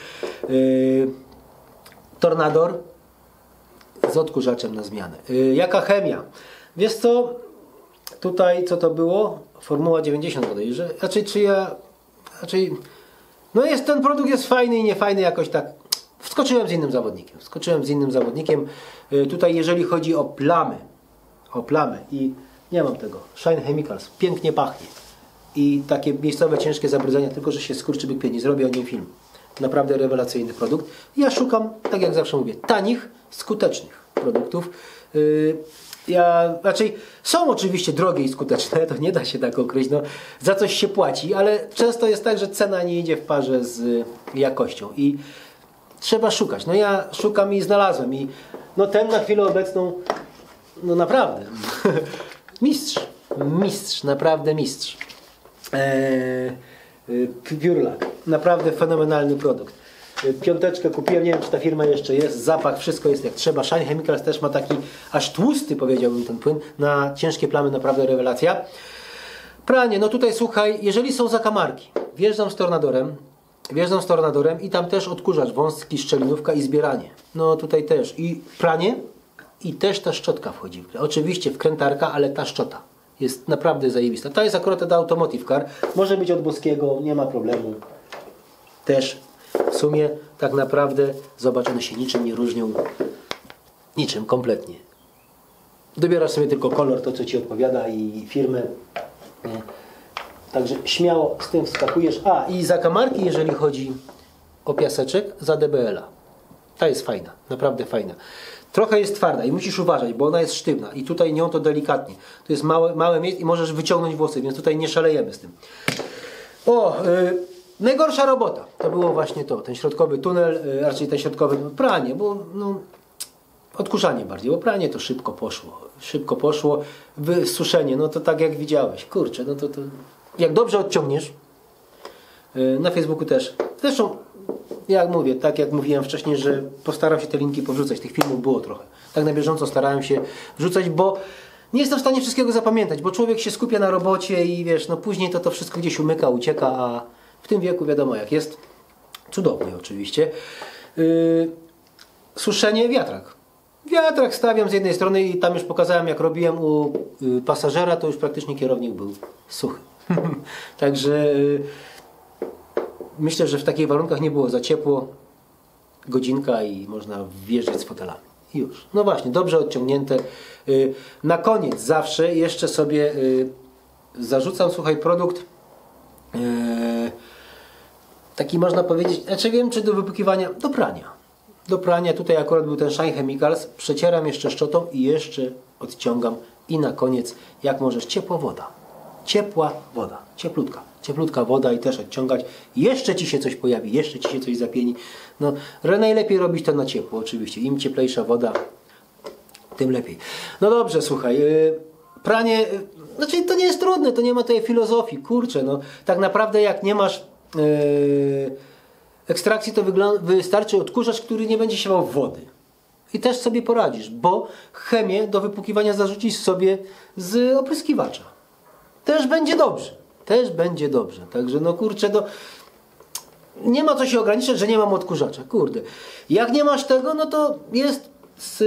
Tornador z odkurzaczem na zmianę. Jaka chemia? Wiesz co? Tutaj co to było? Formuła dziewięćdziesiąt bodajże. Znaczy, czy ja... Znaczy, no jest, ten produkt jest fajny i niefajny jakoś tak. Wskoczyłem z innym zawodnikiem. Wskoczyłem z innym zawodnikiem. Yy, tutaj jeżeli chodzi o plamy. O plamy. I nie mam tego. Shine Chemicals. Pięknie pachnie. I takie miejscowe ciężkie zabrudzenia, tylko że się skurczybyk pieni. Zrobię o nim film. Naprawdę rewelacyjny produkt. Ja szukam, tak jak zawsze mówię, tanich, skutecznych produktów. Yy, Ja, raczej są oczywiście drogie i skuteczne, to nie da się tak określić, no, za coś się płaci, ale często jest tak, że cena nie idzie w parze z jakością i trzeba szukać. No ja szukam i znalazłem i no ten na chwilę obecną, no naprawdę, mistrz, mistrz, naprawdę mistrz. Eee, Pure Lack, naprawdę fenomenalny produkt. Piąteczkę kupiłem, nie wiem czy ta firma jeszcze jest, zapach, wszystko jest jak trzeba. Shine Chemicals też ma taki aż tłusty, powiedziałbym, ten płyn. Na ciężkie plamy naprawdę rewelacja. Pranie, no tutaj słuchaj, jeżeli są zakamarki, wjeżdżam z tornadorem, wjeżdżam z tornadorem i tam też odkurzacz wąski, szczelinówka i zbieranie. No tutaj też i pranie i też ta szczotka wchodzi. Oczywiście wkrętarka, ale ta szczota jest naprawdę zajebista. Ta jest akurat ta Automotive Car, może być od Boskiego, nie ma problemu. Też w sumie tak naprawdę, zobacz, one się niczym nie różnią, niczym kompletnie. Dobierasz sobie tylko kolor, to co Ci odpowiada i firmę. Także śmiało z tym wskakujesz. A i zakamarki, jeżeli chodzi o piaseczek, za D B L a. Ta jest fajna, naprawdę fajna. Trochę jest twarda i musisz uważać, bo ona jest sztywna i tutaj nią to delikatnie. To jest małe, małe miejsce i możesz wyciągnąć włosy, więc tutaj nie szalejemy z tym. O, yy, najgorsza robota to było właśnie to, ten środkowy tunel, yy, raczej ten środkowy no, pranie, bo no, odkurzanie bardziej, bo pranie to szybko poszło. Szybko poszło. Wysuszenie, no to tak jak widziałeś. Kurczę, no to, to jak dobrze odciągniesz, yy, na Facebooku też. Zresztą, jak mówię, tak jak mówiłem wcześniej, że postaram się te linki powrzucać. Tych filmów było trochę. Tak na bieżąco starałem się wrzucać, bo nie jestem w stanie wszystkiego zapamiętać, bo człowiek się skupia na robocie i wiesz, no później to to wszystko gdzieś umyka, ucieka, a w tym wieku wiadomo jak jest. Cudownie oczywiście. Yy, suszenie, wiatrak. Wiatrak stawiam z jednej strony i tam już pokazałem, jak robiłem u y, pasażera, to już praktycznie kierownik był suchy. Także y, myślę, że w takich warunkach nie było za ciepło. Godzinka i można wjeżdżać z fotelami. I już. No właśnie, dobrze odciągnięte. Y, na koniec zawsze jeszcze sobie y, zarzucam, słuchaj, produkt y, taki można powiedzieć, znaczy wiem, czy do wypłukiwania, do prania. Do prania, tutaj akurat był ten Shine Chemicals, przecieram jeszcze szczotą i jeszcze odciągam i na koniec, jak możesz, ciepła woda. Ciepła woda, cieplutka. Cieplutka woda i też odciągać. Jeszcze Ci się coś pojawi, jeszcze Ci się coś zapieni. No, najlepiej robić to na ciepło oczywiście. Im cieplejsza woda, tym lepiej. No dobrze, słuchaj, yy, pranie, yy, znaczy to nie jest trudne, to nie ma tej filozofii, kurczę, no tak naprawdę jak nie masz yy, ekstrakcji, to wystarczy odkurzacz, który nie będzie siewał wody. I też sobie poradzisz, bo chemię do wypłukiwania zarzucisz sobie z opryskiwacza. Też będzie dobrze. Też będzie dobrze. Także no kurczę, no, nie ma co się ograniczać, że nie mam odkurzacza. Kurde. Jak nie masz tego, no to jest z,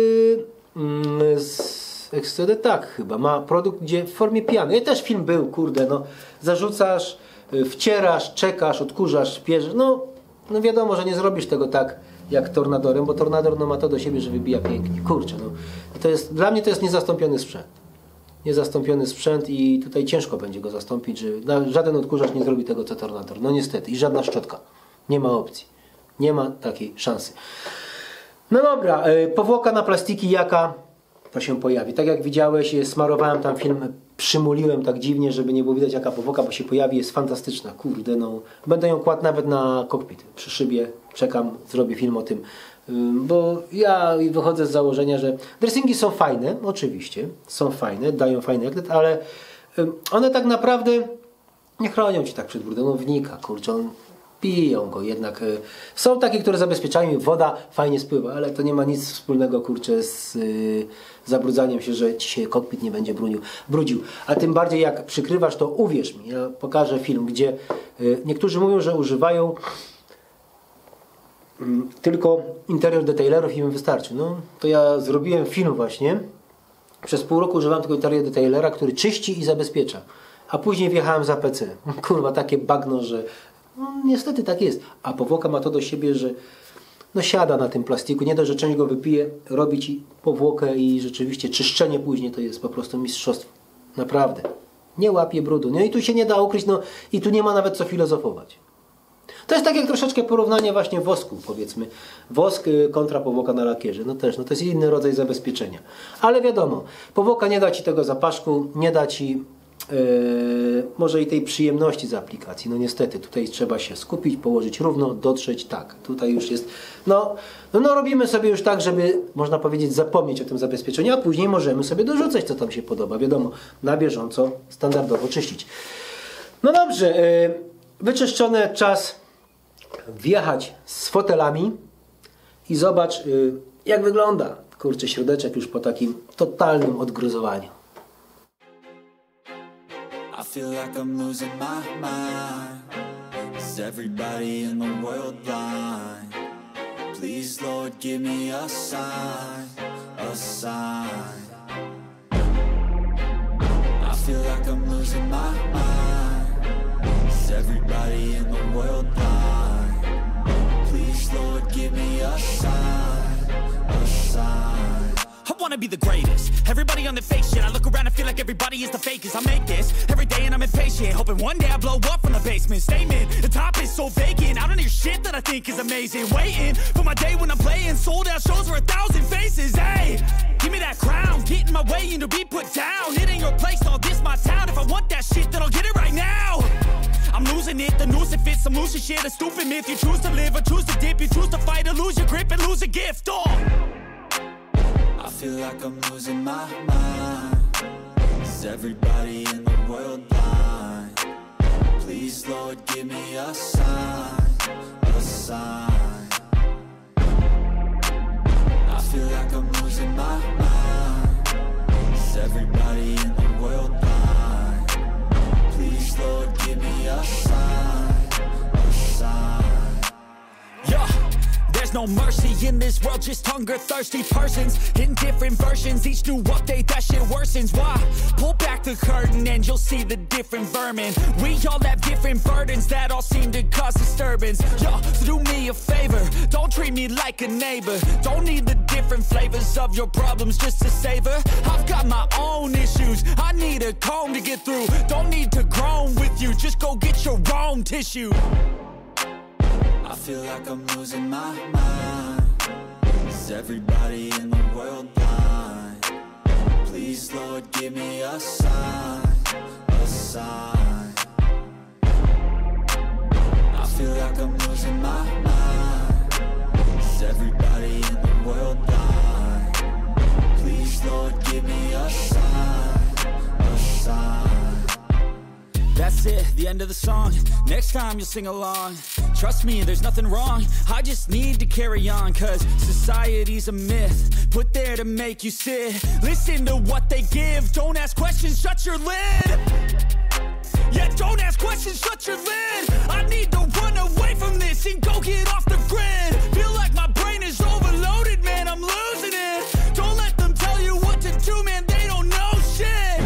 z Excede, tak chyba. Ma produkt, gdzie w formie piany. I też film był, kurde, no. Zarzucasz, wcierasz, czekasz, odkurzasz, bierzesz. No, no wiadomo, że nie zrobisz tego tak jak tornadorem, bo tornador no, ma to do siebie, że wybija pięknie. Kurczę, no. To jest, dla mnie to jest niezastąpiony sprzęt. Niezastąpiony sprzęt i tutaj ciężko będzie go zastąpić, że żaden odkurzacz nie zrobi tego co tornador. No niestety. I żadna szczotka. Nie ma opcji. Nie ma takiej szansy. No dobra. Powłoka na plastiki jaka to się pojawi. Tak jak widziałeś, smarowałem tam film, przymuliłem tak dziwnie, żeby nie było widać jaka powłoka, bo się pojawi. Jest fantastyczna. Kurde, no. Będę ją kładł nawet na kokpit. Przy szybie. Czekam, zrobię film o tym. Bo ja wychodzę z założenia, że dressingi są fajne, oczywiście, są fajne, dają fajny efekt, ale one tak naprawdę nie chronią Ci tak przed brudem, no wnika, kurczę, on, piją go jednak. Są takie, które zabezpieczają i woda fajnie spływa, ale to nie ma nic wspólnego, kurczę, z yy, zabrudzaniem się, że Ci się kokpit nie będzie brudził, brudził. A tym bardziej jak przykrywasz, to uwierz mi, ja pokażę film, gdzie yy, niektórzy mówią, że używają tylko interior detailerów i im wystarczy. No, to ja zrobiłem film właśnie. Przez pół roku używałem tylko interior detailera, który czyści i zabezpiecza. A później wjechałem za P C. Kurwa, takie bagno, że no, niestety tak jest. A powłoka ma to do siebie, że no, siada na tym plastiku. Nie dość, że część go wypije, robi Ci powłokę i rzeczywiście czyszczenie później to jest po prostu mistrzostwo. Naprawdę. Nie łapie brudu. No i tu się nie da ukryć, no i tu nie ma nawet co filozofować. To jest tak jak troszeczkę porównanie właśnie wosku, powiedzmy. Wosk kontra powłoka na lakierze. No też, no to jest inny rodzaj zabezpieczenia. Ale wiadomo, powłoka nie da Ci tego zapaszku, nie da Ci yy, może i tej przyjemności z aplikacji. No niestety, tutaj trzeba się skupić, położyć równo, dotrzeć, tak. Tutaj już jest, no, no, no robimy sobie już tak, żeby, można powiedzieć, zapomnieć o tym zabezpieczeniu, a później możemy sobie dorzucać, co tam się podoba. Wiadomo, na bieżąco, standardowo czyścić. No dobrze, yy, wyczyszczone, czas wjechać z fotelami i zobacz, yy, jak wygląda, kurczę, środeczek już po takim totalnym odgruzowaniu. feel like I'm losing my mind. Is everybody in the world blind? Please, Lord, give me a sign, a sign. I feel like I'm losing my mind. Is everybody in the world blind? Please, Lord, give me a sign, a sign. I wanna be the greatest. Everybody on the fake shit. I look around and feel like everybody is the fakest. I make this every day and I'm impatient, hoping one day I blow up from the basement. Statement, the top is so vacant. I don't hear shit that I think is amazing. Waiting for my day when I'm playing sold out shows for a thousand faces. Hey, give me that crown, get in my way and to be put down. It ain't your place, no, this my town. If I want that shit, then I'll get it right now. I'm losing it, the noose it fits, I'm losing shit. A stupid myth, you choose to live or choose to dip. You choose to fight or lose your grip and lose a gift. Oh, I feel like I'm losing my mind. Is everybody in the world blind? Please, Lord, give me a sign, a sign. I feel like I'm losing my mind. Is everybody in the world blind? Please, Lord, give me a sign, a sign. yeah. There's no mercy in this world, just hunger-thirsty persons in different versions. Each new update, that shit worsens. Why? Pull back the curtain and you'll see the different vermin. We all have different burdens that all seem to cause disturbance. Yo, so do me a favor, don't treat me like a neighbor. Don't need the different flavors of your problems just to savor. I've got my own issues, I need a comb to get through. Don't need to groan with you, just go get your own tissue. I feel like I'm losing my mind. Is everybody in the world blind? Please, Lord, give me a sign, a sign. I feel like I'm losing my mind. Is everybody in the world blind? Please, Lord, give me a sign, a sign. That's it, the end of the song. Next time you'll sing along. Trust me, there's nothing wrong. I just need to carry on, cause society's a myth put there to make you sit. Listen to what they give. Don't ask questions, shut your lid. Yeah, don't ask questions, shut your lid. I need to run away from this and go get off the grid. Feel like my brain is overloaded, man, I'm losing it. Don't let them tell you what to do, man, they don't know shit.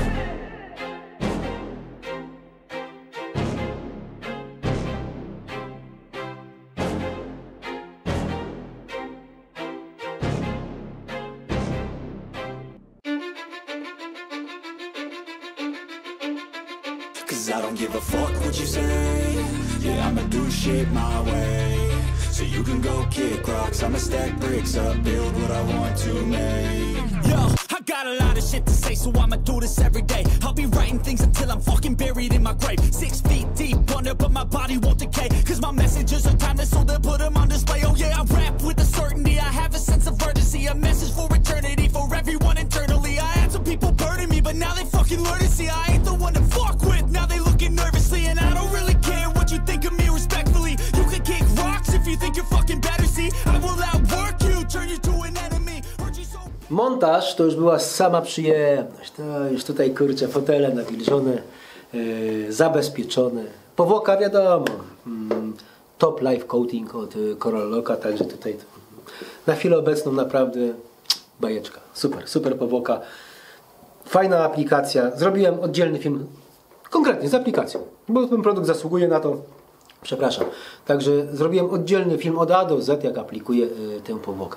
Cause I don't give a fuck what you say. Yeah, I'ma do shit my way. So you can go kick rocks, I'ma stack bricks up, build what I want to make. Yo, I got a lot of shit to say, so I'ma do this every day. I'll be writing things until I'm fucking buried in my grave. Six feet deep under, but my body won't decay. Cause my messages are timeless, so they'll put them on display. Oh yeah, I rap with a certainty, I have a sense of urgency. A message for eternity, for everyone internally. I had some people burning me, but now they fucking learn to see I ain't the one to fuck with. Now they looking nervously, and I don't really care what you think of me respectfully. You can kick rocks if you think you're fucking better, see. I will outwork you, turn you to an enemy. Hurt you so... Montaż to już była sama przyjemność. To już tutaj kurczę, fotele nawilżone, yy, zabezpieczone. Powłoka wiadomo. Mm, top life coating od y, Coraloka, także tutaj to, na chwilę obecną naprawdę bajeczka. Super, super powłoka. Fajna aplikacja. Zrobiłem oddzielny film konkretnie z aplikacją, bo ten produkt zasługuje na to. Przepraszam. Także zrobiłem oddzielny film od A do Z, jak aplikuję y, tę powłokę.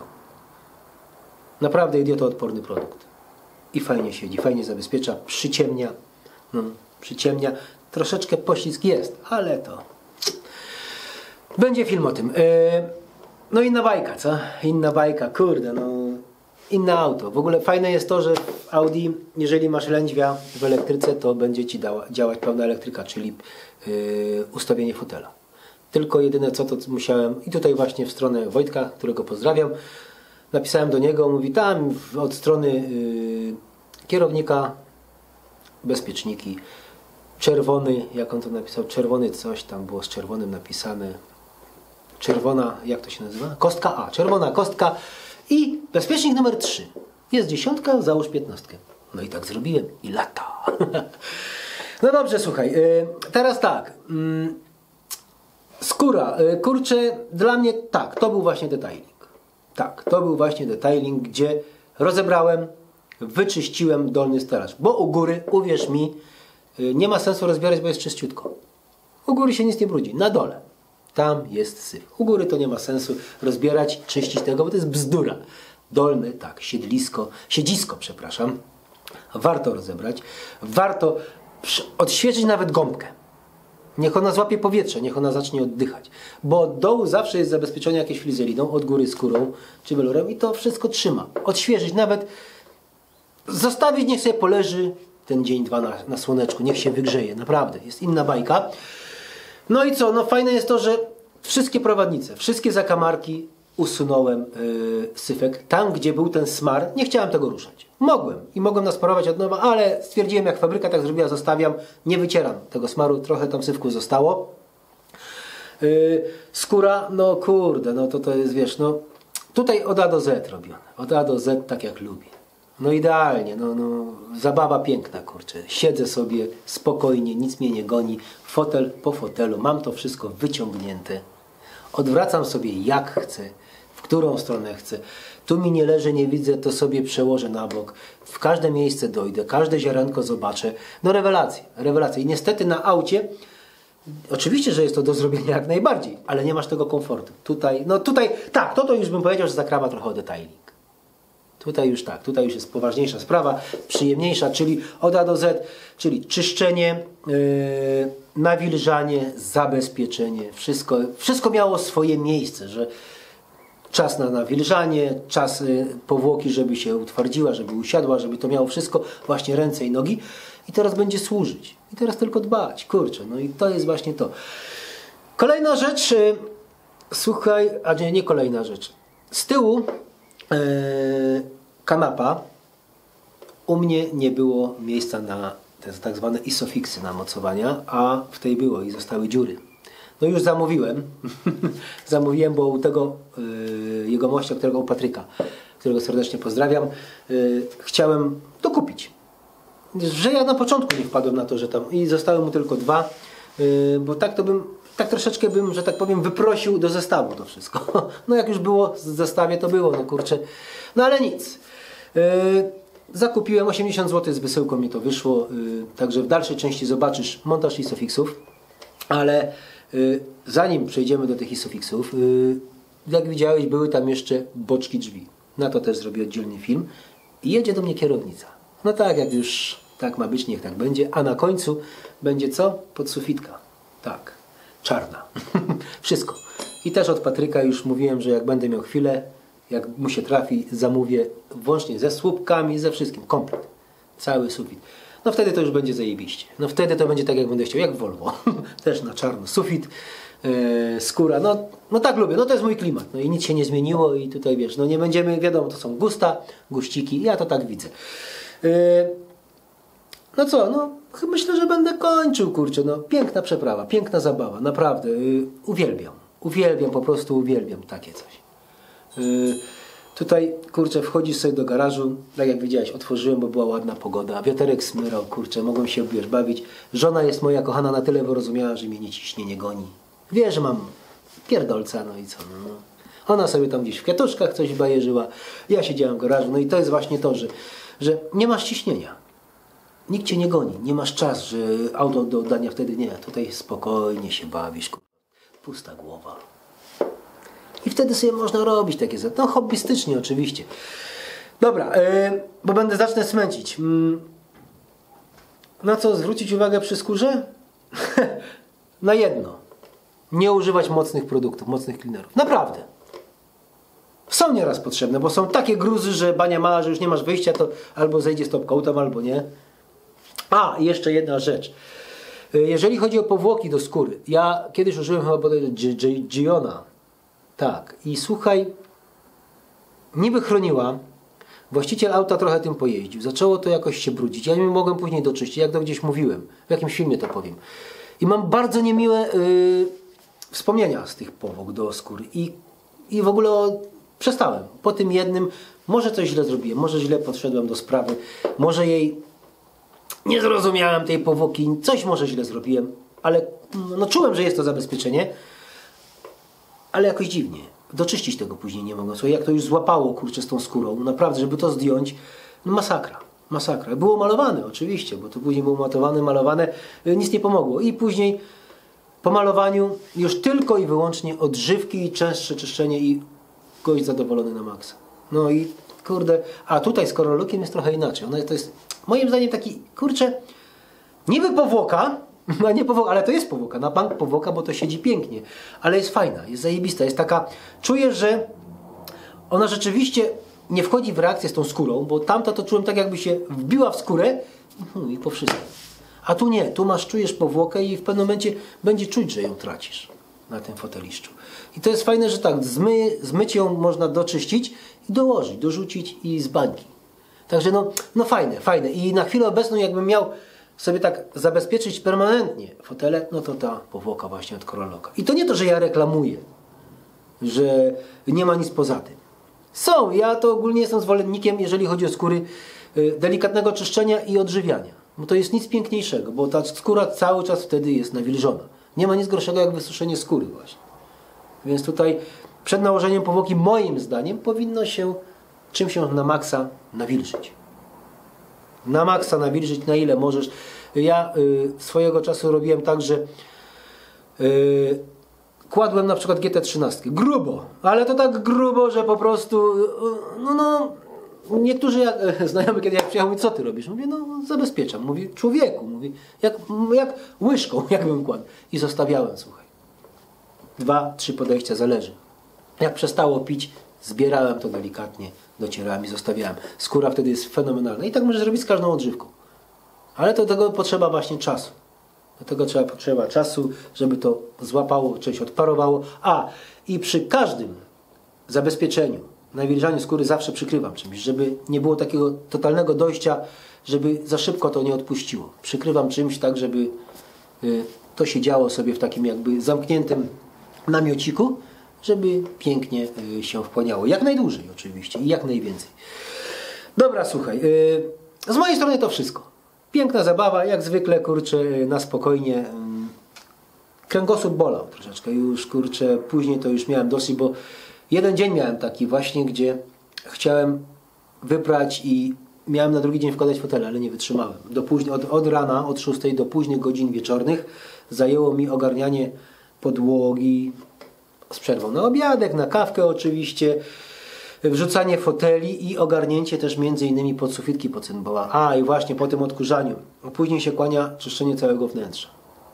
Naprawdę idiotoodporny produkt. I fajnie siedzi, fajnie zabezpiecza, przyciemnia. No, przyciemnia. Troszeczkę poślizg jest, ale to... Będzie film o tym. Yy, no inna bajka, co? Inna bajka, kurde, no... Inne auto. W ogóle fajne jest to, że w Audi, jeżeli masz lędźwia w elektryce, to będzie Ci dała, działać pełna elektryka, czyli yy, ustawienie fotela. Tylko jedyne co, to musiałem... I tutaj właśnie w stronę Wojtka, którego pozdrawiam, napisałem do niego, mówi tam od strony yy, kierownika bezpieczniki, czerwony, jak on to napisał, czerwony coś, tam było z czerwonym napisane, czerwona, jak to się nazywa? Kostka A, czerwona kostka i bezpiecznik numer trzy. Jest dziesiątka, załóż piętnastkę. No i tak zrobiłem i lata. No dobrze, słuchaj, yy, teraz tak. Yy, skóra, yy, kurczę, dla mnie tak, to był właśnie detailing. Tak, to był właśnie detailing, gdzie rozebrałem, wyczyściłem dolny stelaż. Bo u góry, uwierz mi, yy, nie ma sensu rozbierać, bo jest czyściutko. U góry się nic nie brudzi, na dole. Tam jest syf. U góry to nie ma sensu rozbierać, czyścić tego, bo to jest bzdura. Dolny, tak, siedlisko, siedzisko, przepraszam. Warto rozebrać. Warto odświeżyć nawet gąbkę. Niech ona złapie powietrze, niech ona zacznie oddychać. Bo od dołu zawsze jest zabezpieczenie jakieś flizeliną, od góry skórą czy welurem i to wszystko trzyma. Odświeżyć, nawet zostawić, niech sobie poleży ten dzień, dwa na, na słoneczku, niech się wygrzeje. Naprawdę, jest inna bajka. No i co? No fajne jest to, że wszystkie prowadnice, wszystkie zakamarki usunąłem yy, syfek. Tam, gdzie był ten smar, nie chciałem tego ruszać. Mogłem i mogłem nasmarować od nowa, ale stwierdziłem, jak fabryka tak zrobiła, zostawiam, nie wycieram tego smaru, trochę tam syfku zostało. Yy, skóra, no kurde, no to to jest, wiesz, no tutaj od A do Z robione. Od A do Z tak jak lubię. No idealnie, no, no zabawa piękna, kurczę. Siedzę sobie spokojnie, nic mnie nie goni. Fotel po fotelu, mam to wszystko wyciągnięte. Odwracam sobie jak chcę, w którą stronę chcę. Tu mi nie leży, nie widzę, to sobie przełożę na bok. W każde miejsce dojdę, każde ziarenko zobaczę. No rewelacja, rewelacja. I niestety na aucie, oczywiście, że jest to do zrobienia jak najbardziej, ale nie masz tego komfortu. Tutaj, no tutaj, tak, to to już bym powiedział, że zakrawa trochę o detailing. Tutaj już tak, tutaj już jest poważniejsza sprawa, przyjemniejsza, czyli od A do Z, czyli czyszczenie, yy, nawilżanie, zabezpieczenie, wszystko, wszystko miało swoje miejsce, że czas na nawilżanie, czas yy, powłoki, żeby się utwardziła, żeby usiadła, żeby to miało wszystko, właśnie ręce i nogi i teraz będzie służyć. I teraz tylko dbać, kurczę, no i to jest właśnie to. Kolejna rzecz, yy, słuchaj, a nie, nie kolejna rzecz, z tyłu Yy, kanapa, u mnie nie było miejsca na te tak zwane isofiksy na mocowania, a w tej było i zostały dziury. No już zamówiłem, zamówiłem, bo u tego yy, jegomościa, którego u Patryka, którego serdecznie pozdrawiam, yy, chciałem dokupić. Że ja na początku nie wpadłem na to, że tam i zostały mu tylko dwa, yy, bo tak to bym tak troszeczkę bym, że tak powiem, wyprosił do zestawu to wszystko. No jak już było w zestawie, to było, no kurczę. No ale nic. Yy, zakupiłem osiemdziesiąt złotych z wysyłką, mi to wyszło. Yy, także w dalszej części zobaczysz montaż isofixów. Ale yy, zanim przejdziemy do tych isofixów, yy, jak widziałeś, były tam jeszcze boczki drzwi. Na to też zrobię oddzielny film. I jedzie do mnie kierownica. No tak, jak już tak ma być, niech tak będzie. A na końcu będzie co? Podsufitka. Tak. Czarna. Wszystko. I też od Patryka już mówiłem, że jak będę miał chwilę, jak mu się trafi, zamówię włącznie ze słupkami, ze wszystkim. Komplet. Cały sufit. No wtedy to już będzie zajebiście. No wtedy to będzie tak, jak będę chciał. Jak Volvo. Też na czarno. Sufit, yy, skóra. No, no tak lubię. No to jest mój klimat. No i nic się nie zmieniło i tutaj wiesz, no nie będziemy, wiadomo, to są gusta, guściki. Ja to tak widzę. Yy, no co, no myślę, że będę kończył, kurczę, no piękna przeprawa, piękna zabawa, naprawdę, yy, uwielbiam, uwielbiam, po prostu uwielbiam takie coś. Yy, tutaj, kurczę, wchodzisz sobie do garażu, tak jak widziałeś, otworzyłem, bo była ładna pogoda, wiaterek smyrał, kurczę, mogłem się, wiesz, bawić. Żona jest moja kochana na tyle wyrozumiała, że mnie nie ciśnie, nie goni. Wie, że mam pierdolca, no i co, no. Ona sobie tam gdzieś w kwiatuszkach coś bajerzyła, ja siedziałem w garażu, no i to jest właśnie to, że, że nie masz ciśnienia. Nikt cię nie goni, nie masz czas, że auto do oddania wtedy nie. Tutaj spokojnie się bawisz, pusta głowa. I wtedy sobie można robić takie rzeczy. No hobbystycznie oczywiście. Dobra, yy, bo będę zacznę smęcić. Yy, na co zwrócić uwagę przy skórze? Na jedno. Nie używać mocnych produktów, mocnych cleanerów. Naprawdę. Są nieraz potrzebne, bo są takie gruzy, że bania mała, że już nie masz wyjścia, to albo zejdzie stop coatem, albo nie. A, jeszcze jedna rzecz. Jeżeli chodzi o powłoki do skóry, ja kiedyś użyłem chyba Giona. Tak. I słuchaj, niby chroniła. Właściciel auta trochę tym pojeździł. Zaczęło to jakoś się brudzić. Ja nie mogłem później doczyścić, jak to gdzieś mówiłem. W jakimś filmie to powiem. I mam bardzo niemiłe yy, wspomnienia z tych powłok do skóry. I, i w ogóle o, przestałem. Po tym jednym, może coś źle zrobiłem, może źle podszedłem do sprawy, może jej nie zrozumiałem tej powłoki, coś może źle zrobiłem, ale no, czułem, że jest to zabezpieczenie, ale jakoś dziwnie. Doczyścić tego później nie mogłem. Słuchaj, jak to już złapało, kurczę, z tą skórą, naprawdę, żeby to zdjąć, no masakra, masakra. Było malowane oczywiście, bo to później było matowane, malowane, nic nie pomogło. I później po malowaniu już tylko i wyłącznie odżywki i częstsze czyszczenie i gość zadowolony na maksa. No i kurde, a tutaj z Corolukiem jest trochę inaczej. Ona to jest moim zdaniem taki, kurczę, niby powłoka, a nie powłoka, ale to jest powłoka, na bank powłoka, bo to siedzi pięknie, ale jest fajna, jest zajebista, jest taka, czuję, że ona rzeczywiście nie wchodzi w reakcję z tą skórą, bo tamta to czułem tak, jakby się wbiła w skórę i po wszystkim. A tu nie, tu masz, czujesz powłokę i w pewnym momencie będzie czuć, że ją tracisz na tym foteliszczu. I to jest fajne, że tak, zmy, zmyć ją można doczyścić i dołożyć, dorzucić i z bańki. Także no, no fajne, fajne. I na chwilę obecną jakbym miał sobie tak zabezpieczyć permanentnie fotele, no to ta powłoka właśnie od Coroluka. I to nie to, że ja reklamuję, że nie ma nic poza tym. Są, ja to ogólnie jestem zwolennikiem, jeżeli chodzi o skóry, delikatnego czyszczenia i odżywiania. Bo to jest nic piękniejszego, bo ta skóra cały czas wtedy jest nawilżona. Nie ma nic gorszego jak wysuszenie skóry właśnie. Więc tutaj przed nałożeniem powłoki moim zdaniem powinno się czymś się na maksa nawilżyć. Na maksa nawilżyć, na ile możesz. Ja y, swojego czasu robiłem tak, że y, kładłem na przykład G T trzynaście. Grubo, ale to tak grubo, że po prostu y, no no niektórzy jak, e, znajomy kiedy jak przyjechał, mówi, co ty robisz? Mówię, no zabezpieczam. Mówi, człowieku, mówi, jak, jak łyżką, jakbym kładł. I zostawiałem, słuchaj. Dwa, trzy podejścia, zależy. Jak przestało pić, zbierałem to delikatnie, docierałem i zostawiałem. Skóra wtedy jest fenomenalna. I tak możesz zrobić z każdą odżywką. Ale do tego potrzeba właśnie czasu. Do tego trzeba, potrzeba czasu, żeby to złapało, coś odparowało. A, i przy każdym zabezpieczeniu, nawilżaniu skóry zawsze przykrywam czymś, żeby nie było takiego totalnego dojścia, żeby za szybko to nie odpuściło. Przykrywam czymś tak, żeby y, to się działo sobie w takim jakby zamkniętym namiociku, żeby pięknie y, się wchłaniało. Jak najdłużej oczywiście i jak najwięcej. Dobra, słuchaj. Y, z mojej strony to wszystko. Piękna zabawa, jak zwykle, kurczę, y, na spokojnie. Y, kręgosłup bolał troszeczkę już, kurczę, później to już miałem dosyć, bo jeden dzień miałem taki właśnie, gdzie chciałem wyprać i miałem na drugi dzień wkładać fotele, ale nie wytrzymałem. Do później, od, od rana, od szóstej do późnych godzin wieczornych zajęło mi ogarnianie podłogi z przerwą na obiadek, na kawkę oczywiście, wrzucanie foteli i ogarnięcie też między innymi podsufitki pod cynbała. A i właśnie po tym odkurzaniu. Później się kłania czyszczenie całego wnętrza.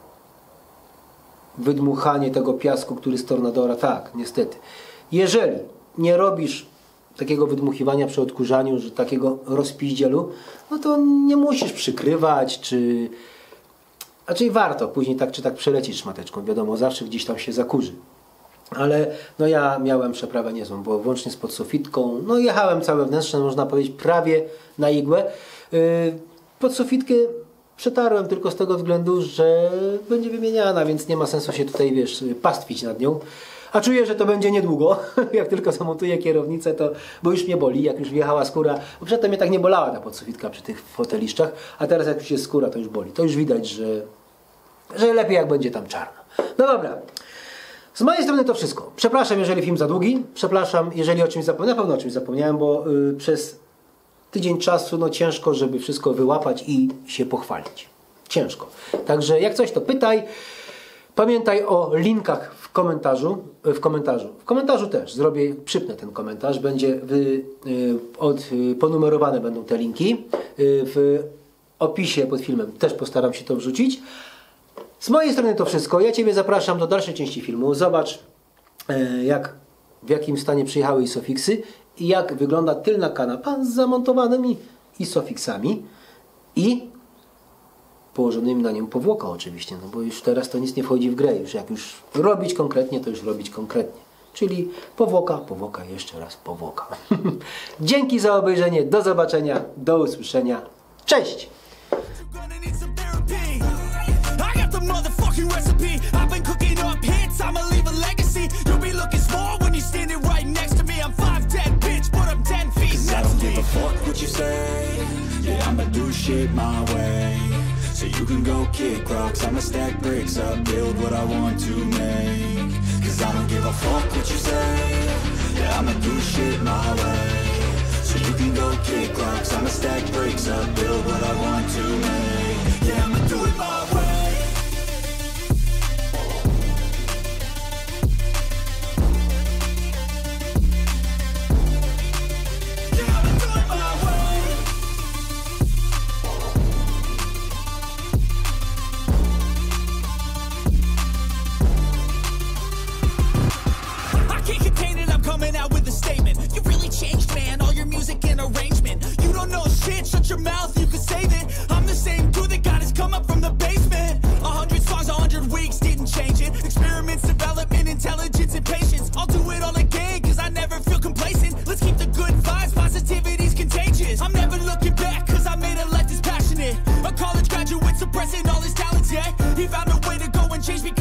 Wydmuchanie tego piasku, który z tornadora. Tak, niestety. Jeżeli nie robisz takiego wydmuchiwania przy odkurzaniu, że takiego rozpiździelu, no to nie musisz przykrywać, czy... Raczej warto później tak czy tak przelecieć szmateczką. Wiadomo, zawsze gdzieś tam się zakurzy. Ale no ja miałem przeprawę niezłą, bo włącznie z podsufitką, no jechałem całe wnętrze, można powiedzieć, prawie na igłę. Yy, podsufitkę przetarłem tylko z tego względu, że będzie wymieniana, więc nie ma sensu się tutaj, wiesz, pastwić nad nią. A czuję, że to będzie niedługo, jak tylko zamontuję kierownicę, to, bo już mnie boli, jak już wjechała skóra, bo przedtem mnie tak nie bolała ta podsufitka przy tych foteliszczach, a teraz jak już jest skóra, to już boli. To już widać, że, że lepiej jak będzie tam czarno. No dobra, z mojej strony to wszystko. Przepraszam, jeżeli film za długi, przepraszam, jeżeli o czymś zapomniałem, na pewno o czymś zapomniałem, bo y, przez tydzień czasu, no ciężko, żeby wszystko wyłapać i się pochwalić. Ciężko. Także jak coś, to pytaj. Pamiętaj o linkach w komentarzu. W komentarzu, w komentarzu też zrobię, przypnę ten komentarz. Będzie wy, y, od, y, ponumerowane będą te linki. Y, w opisie pod filmem też postaram się to wrzucić. Z mojej strony to wszystko. Ja Ciebie zapraszam do dalszej części filmu. Zobacz, y, jak, w jakim stanie przyjechały Isofixy i jak wygląda tylna kanapa z zamontowanymi Isofixami i położonymi na nią powłoka oczywiście, no bo już teraz to nic nie wchodzi w grę. Już jak już robić konkretnie, to już robić konkretnie. Czyli powłoka, powłoka, jeszcze raz powłoka. Dzięki za obejrzenie, do zobaczenia, do usłyszenia. Cześć! I'ma do shit shit my way, so you can go kick rocks. I'ma stack bricks up, build what I want to make, cause I don't give a fuck what you say. Yeah, I'ma do shit my way, so you can go kick rocks. I'ma stack bricks up, build what I want to make. Yeah, I'ma do it my way. Shut your mouth, you can save it. I'm the same dude that got his come up from the basement. A hundred songs, a hundred weeks, didn't change it. Experiments, development, intelligence, and patience. I'll do it all again, cause I never feel complacent. Let's keep the good vibes, positivity's contagious. I'm never looking back, cause I made a life that's passionate. A college graduate suppressing all his talents, yeah. He found a way to go and change me.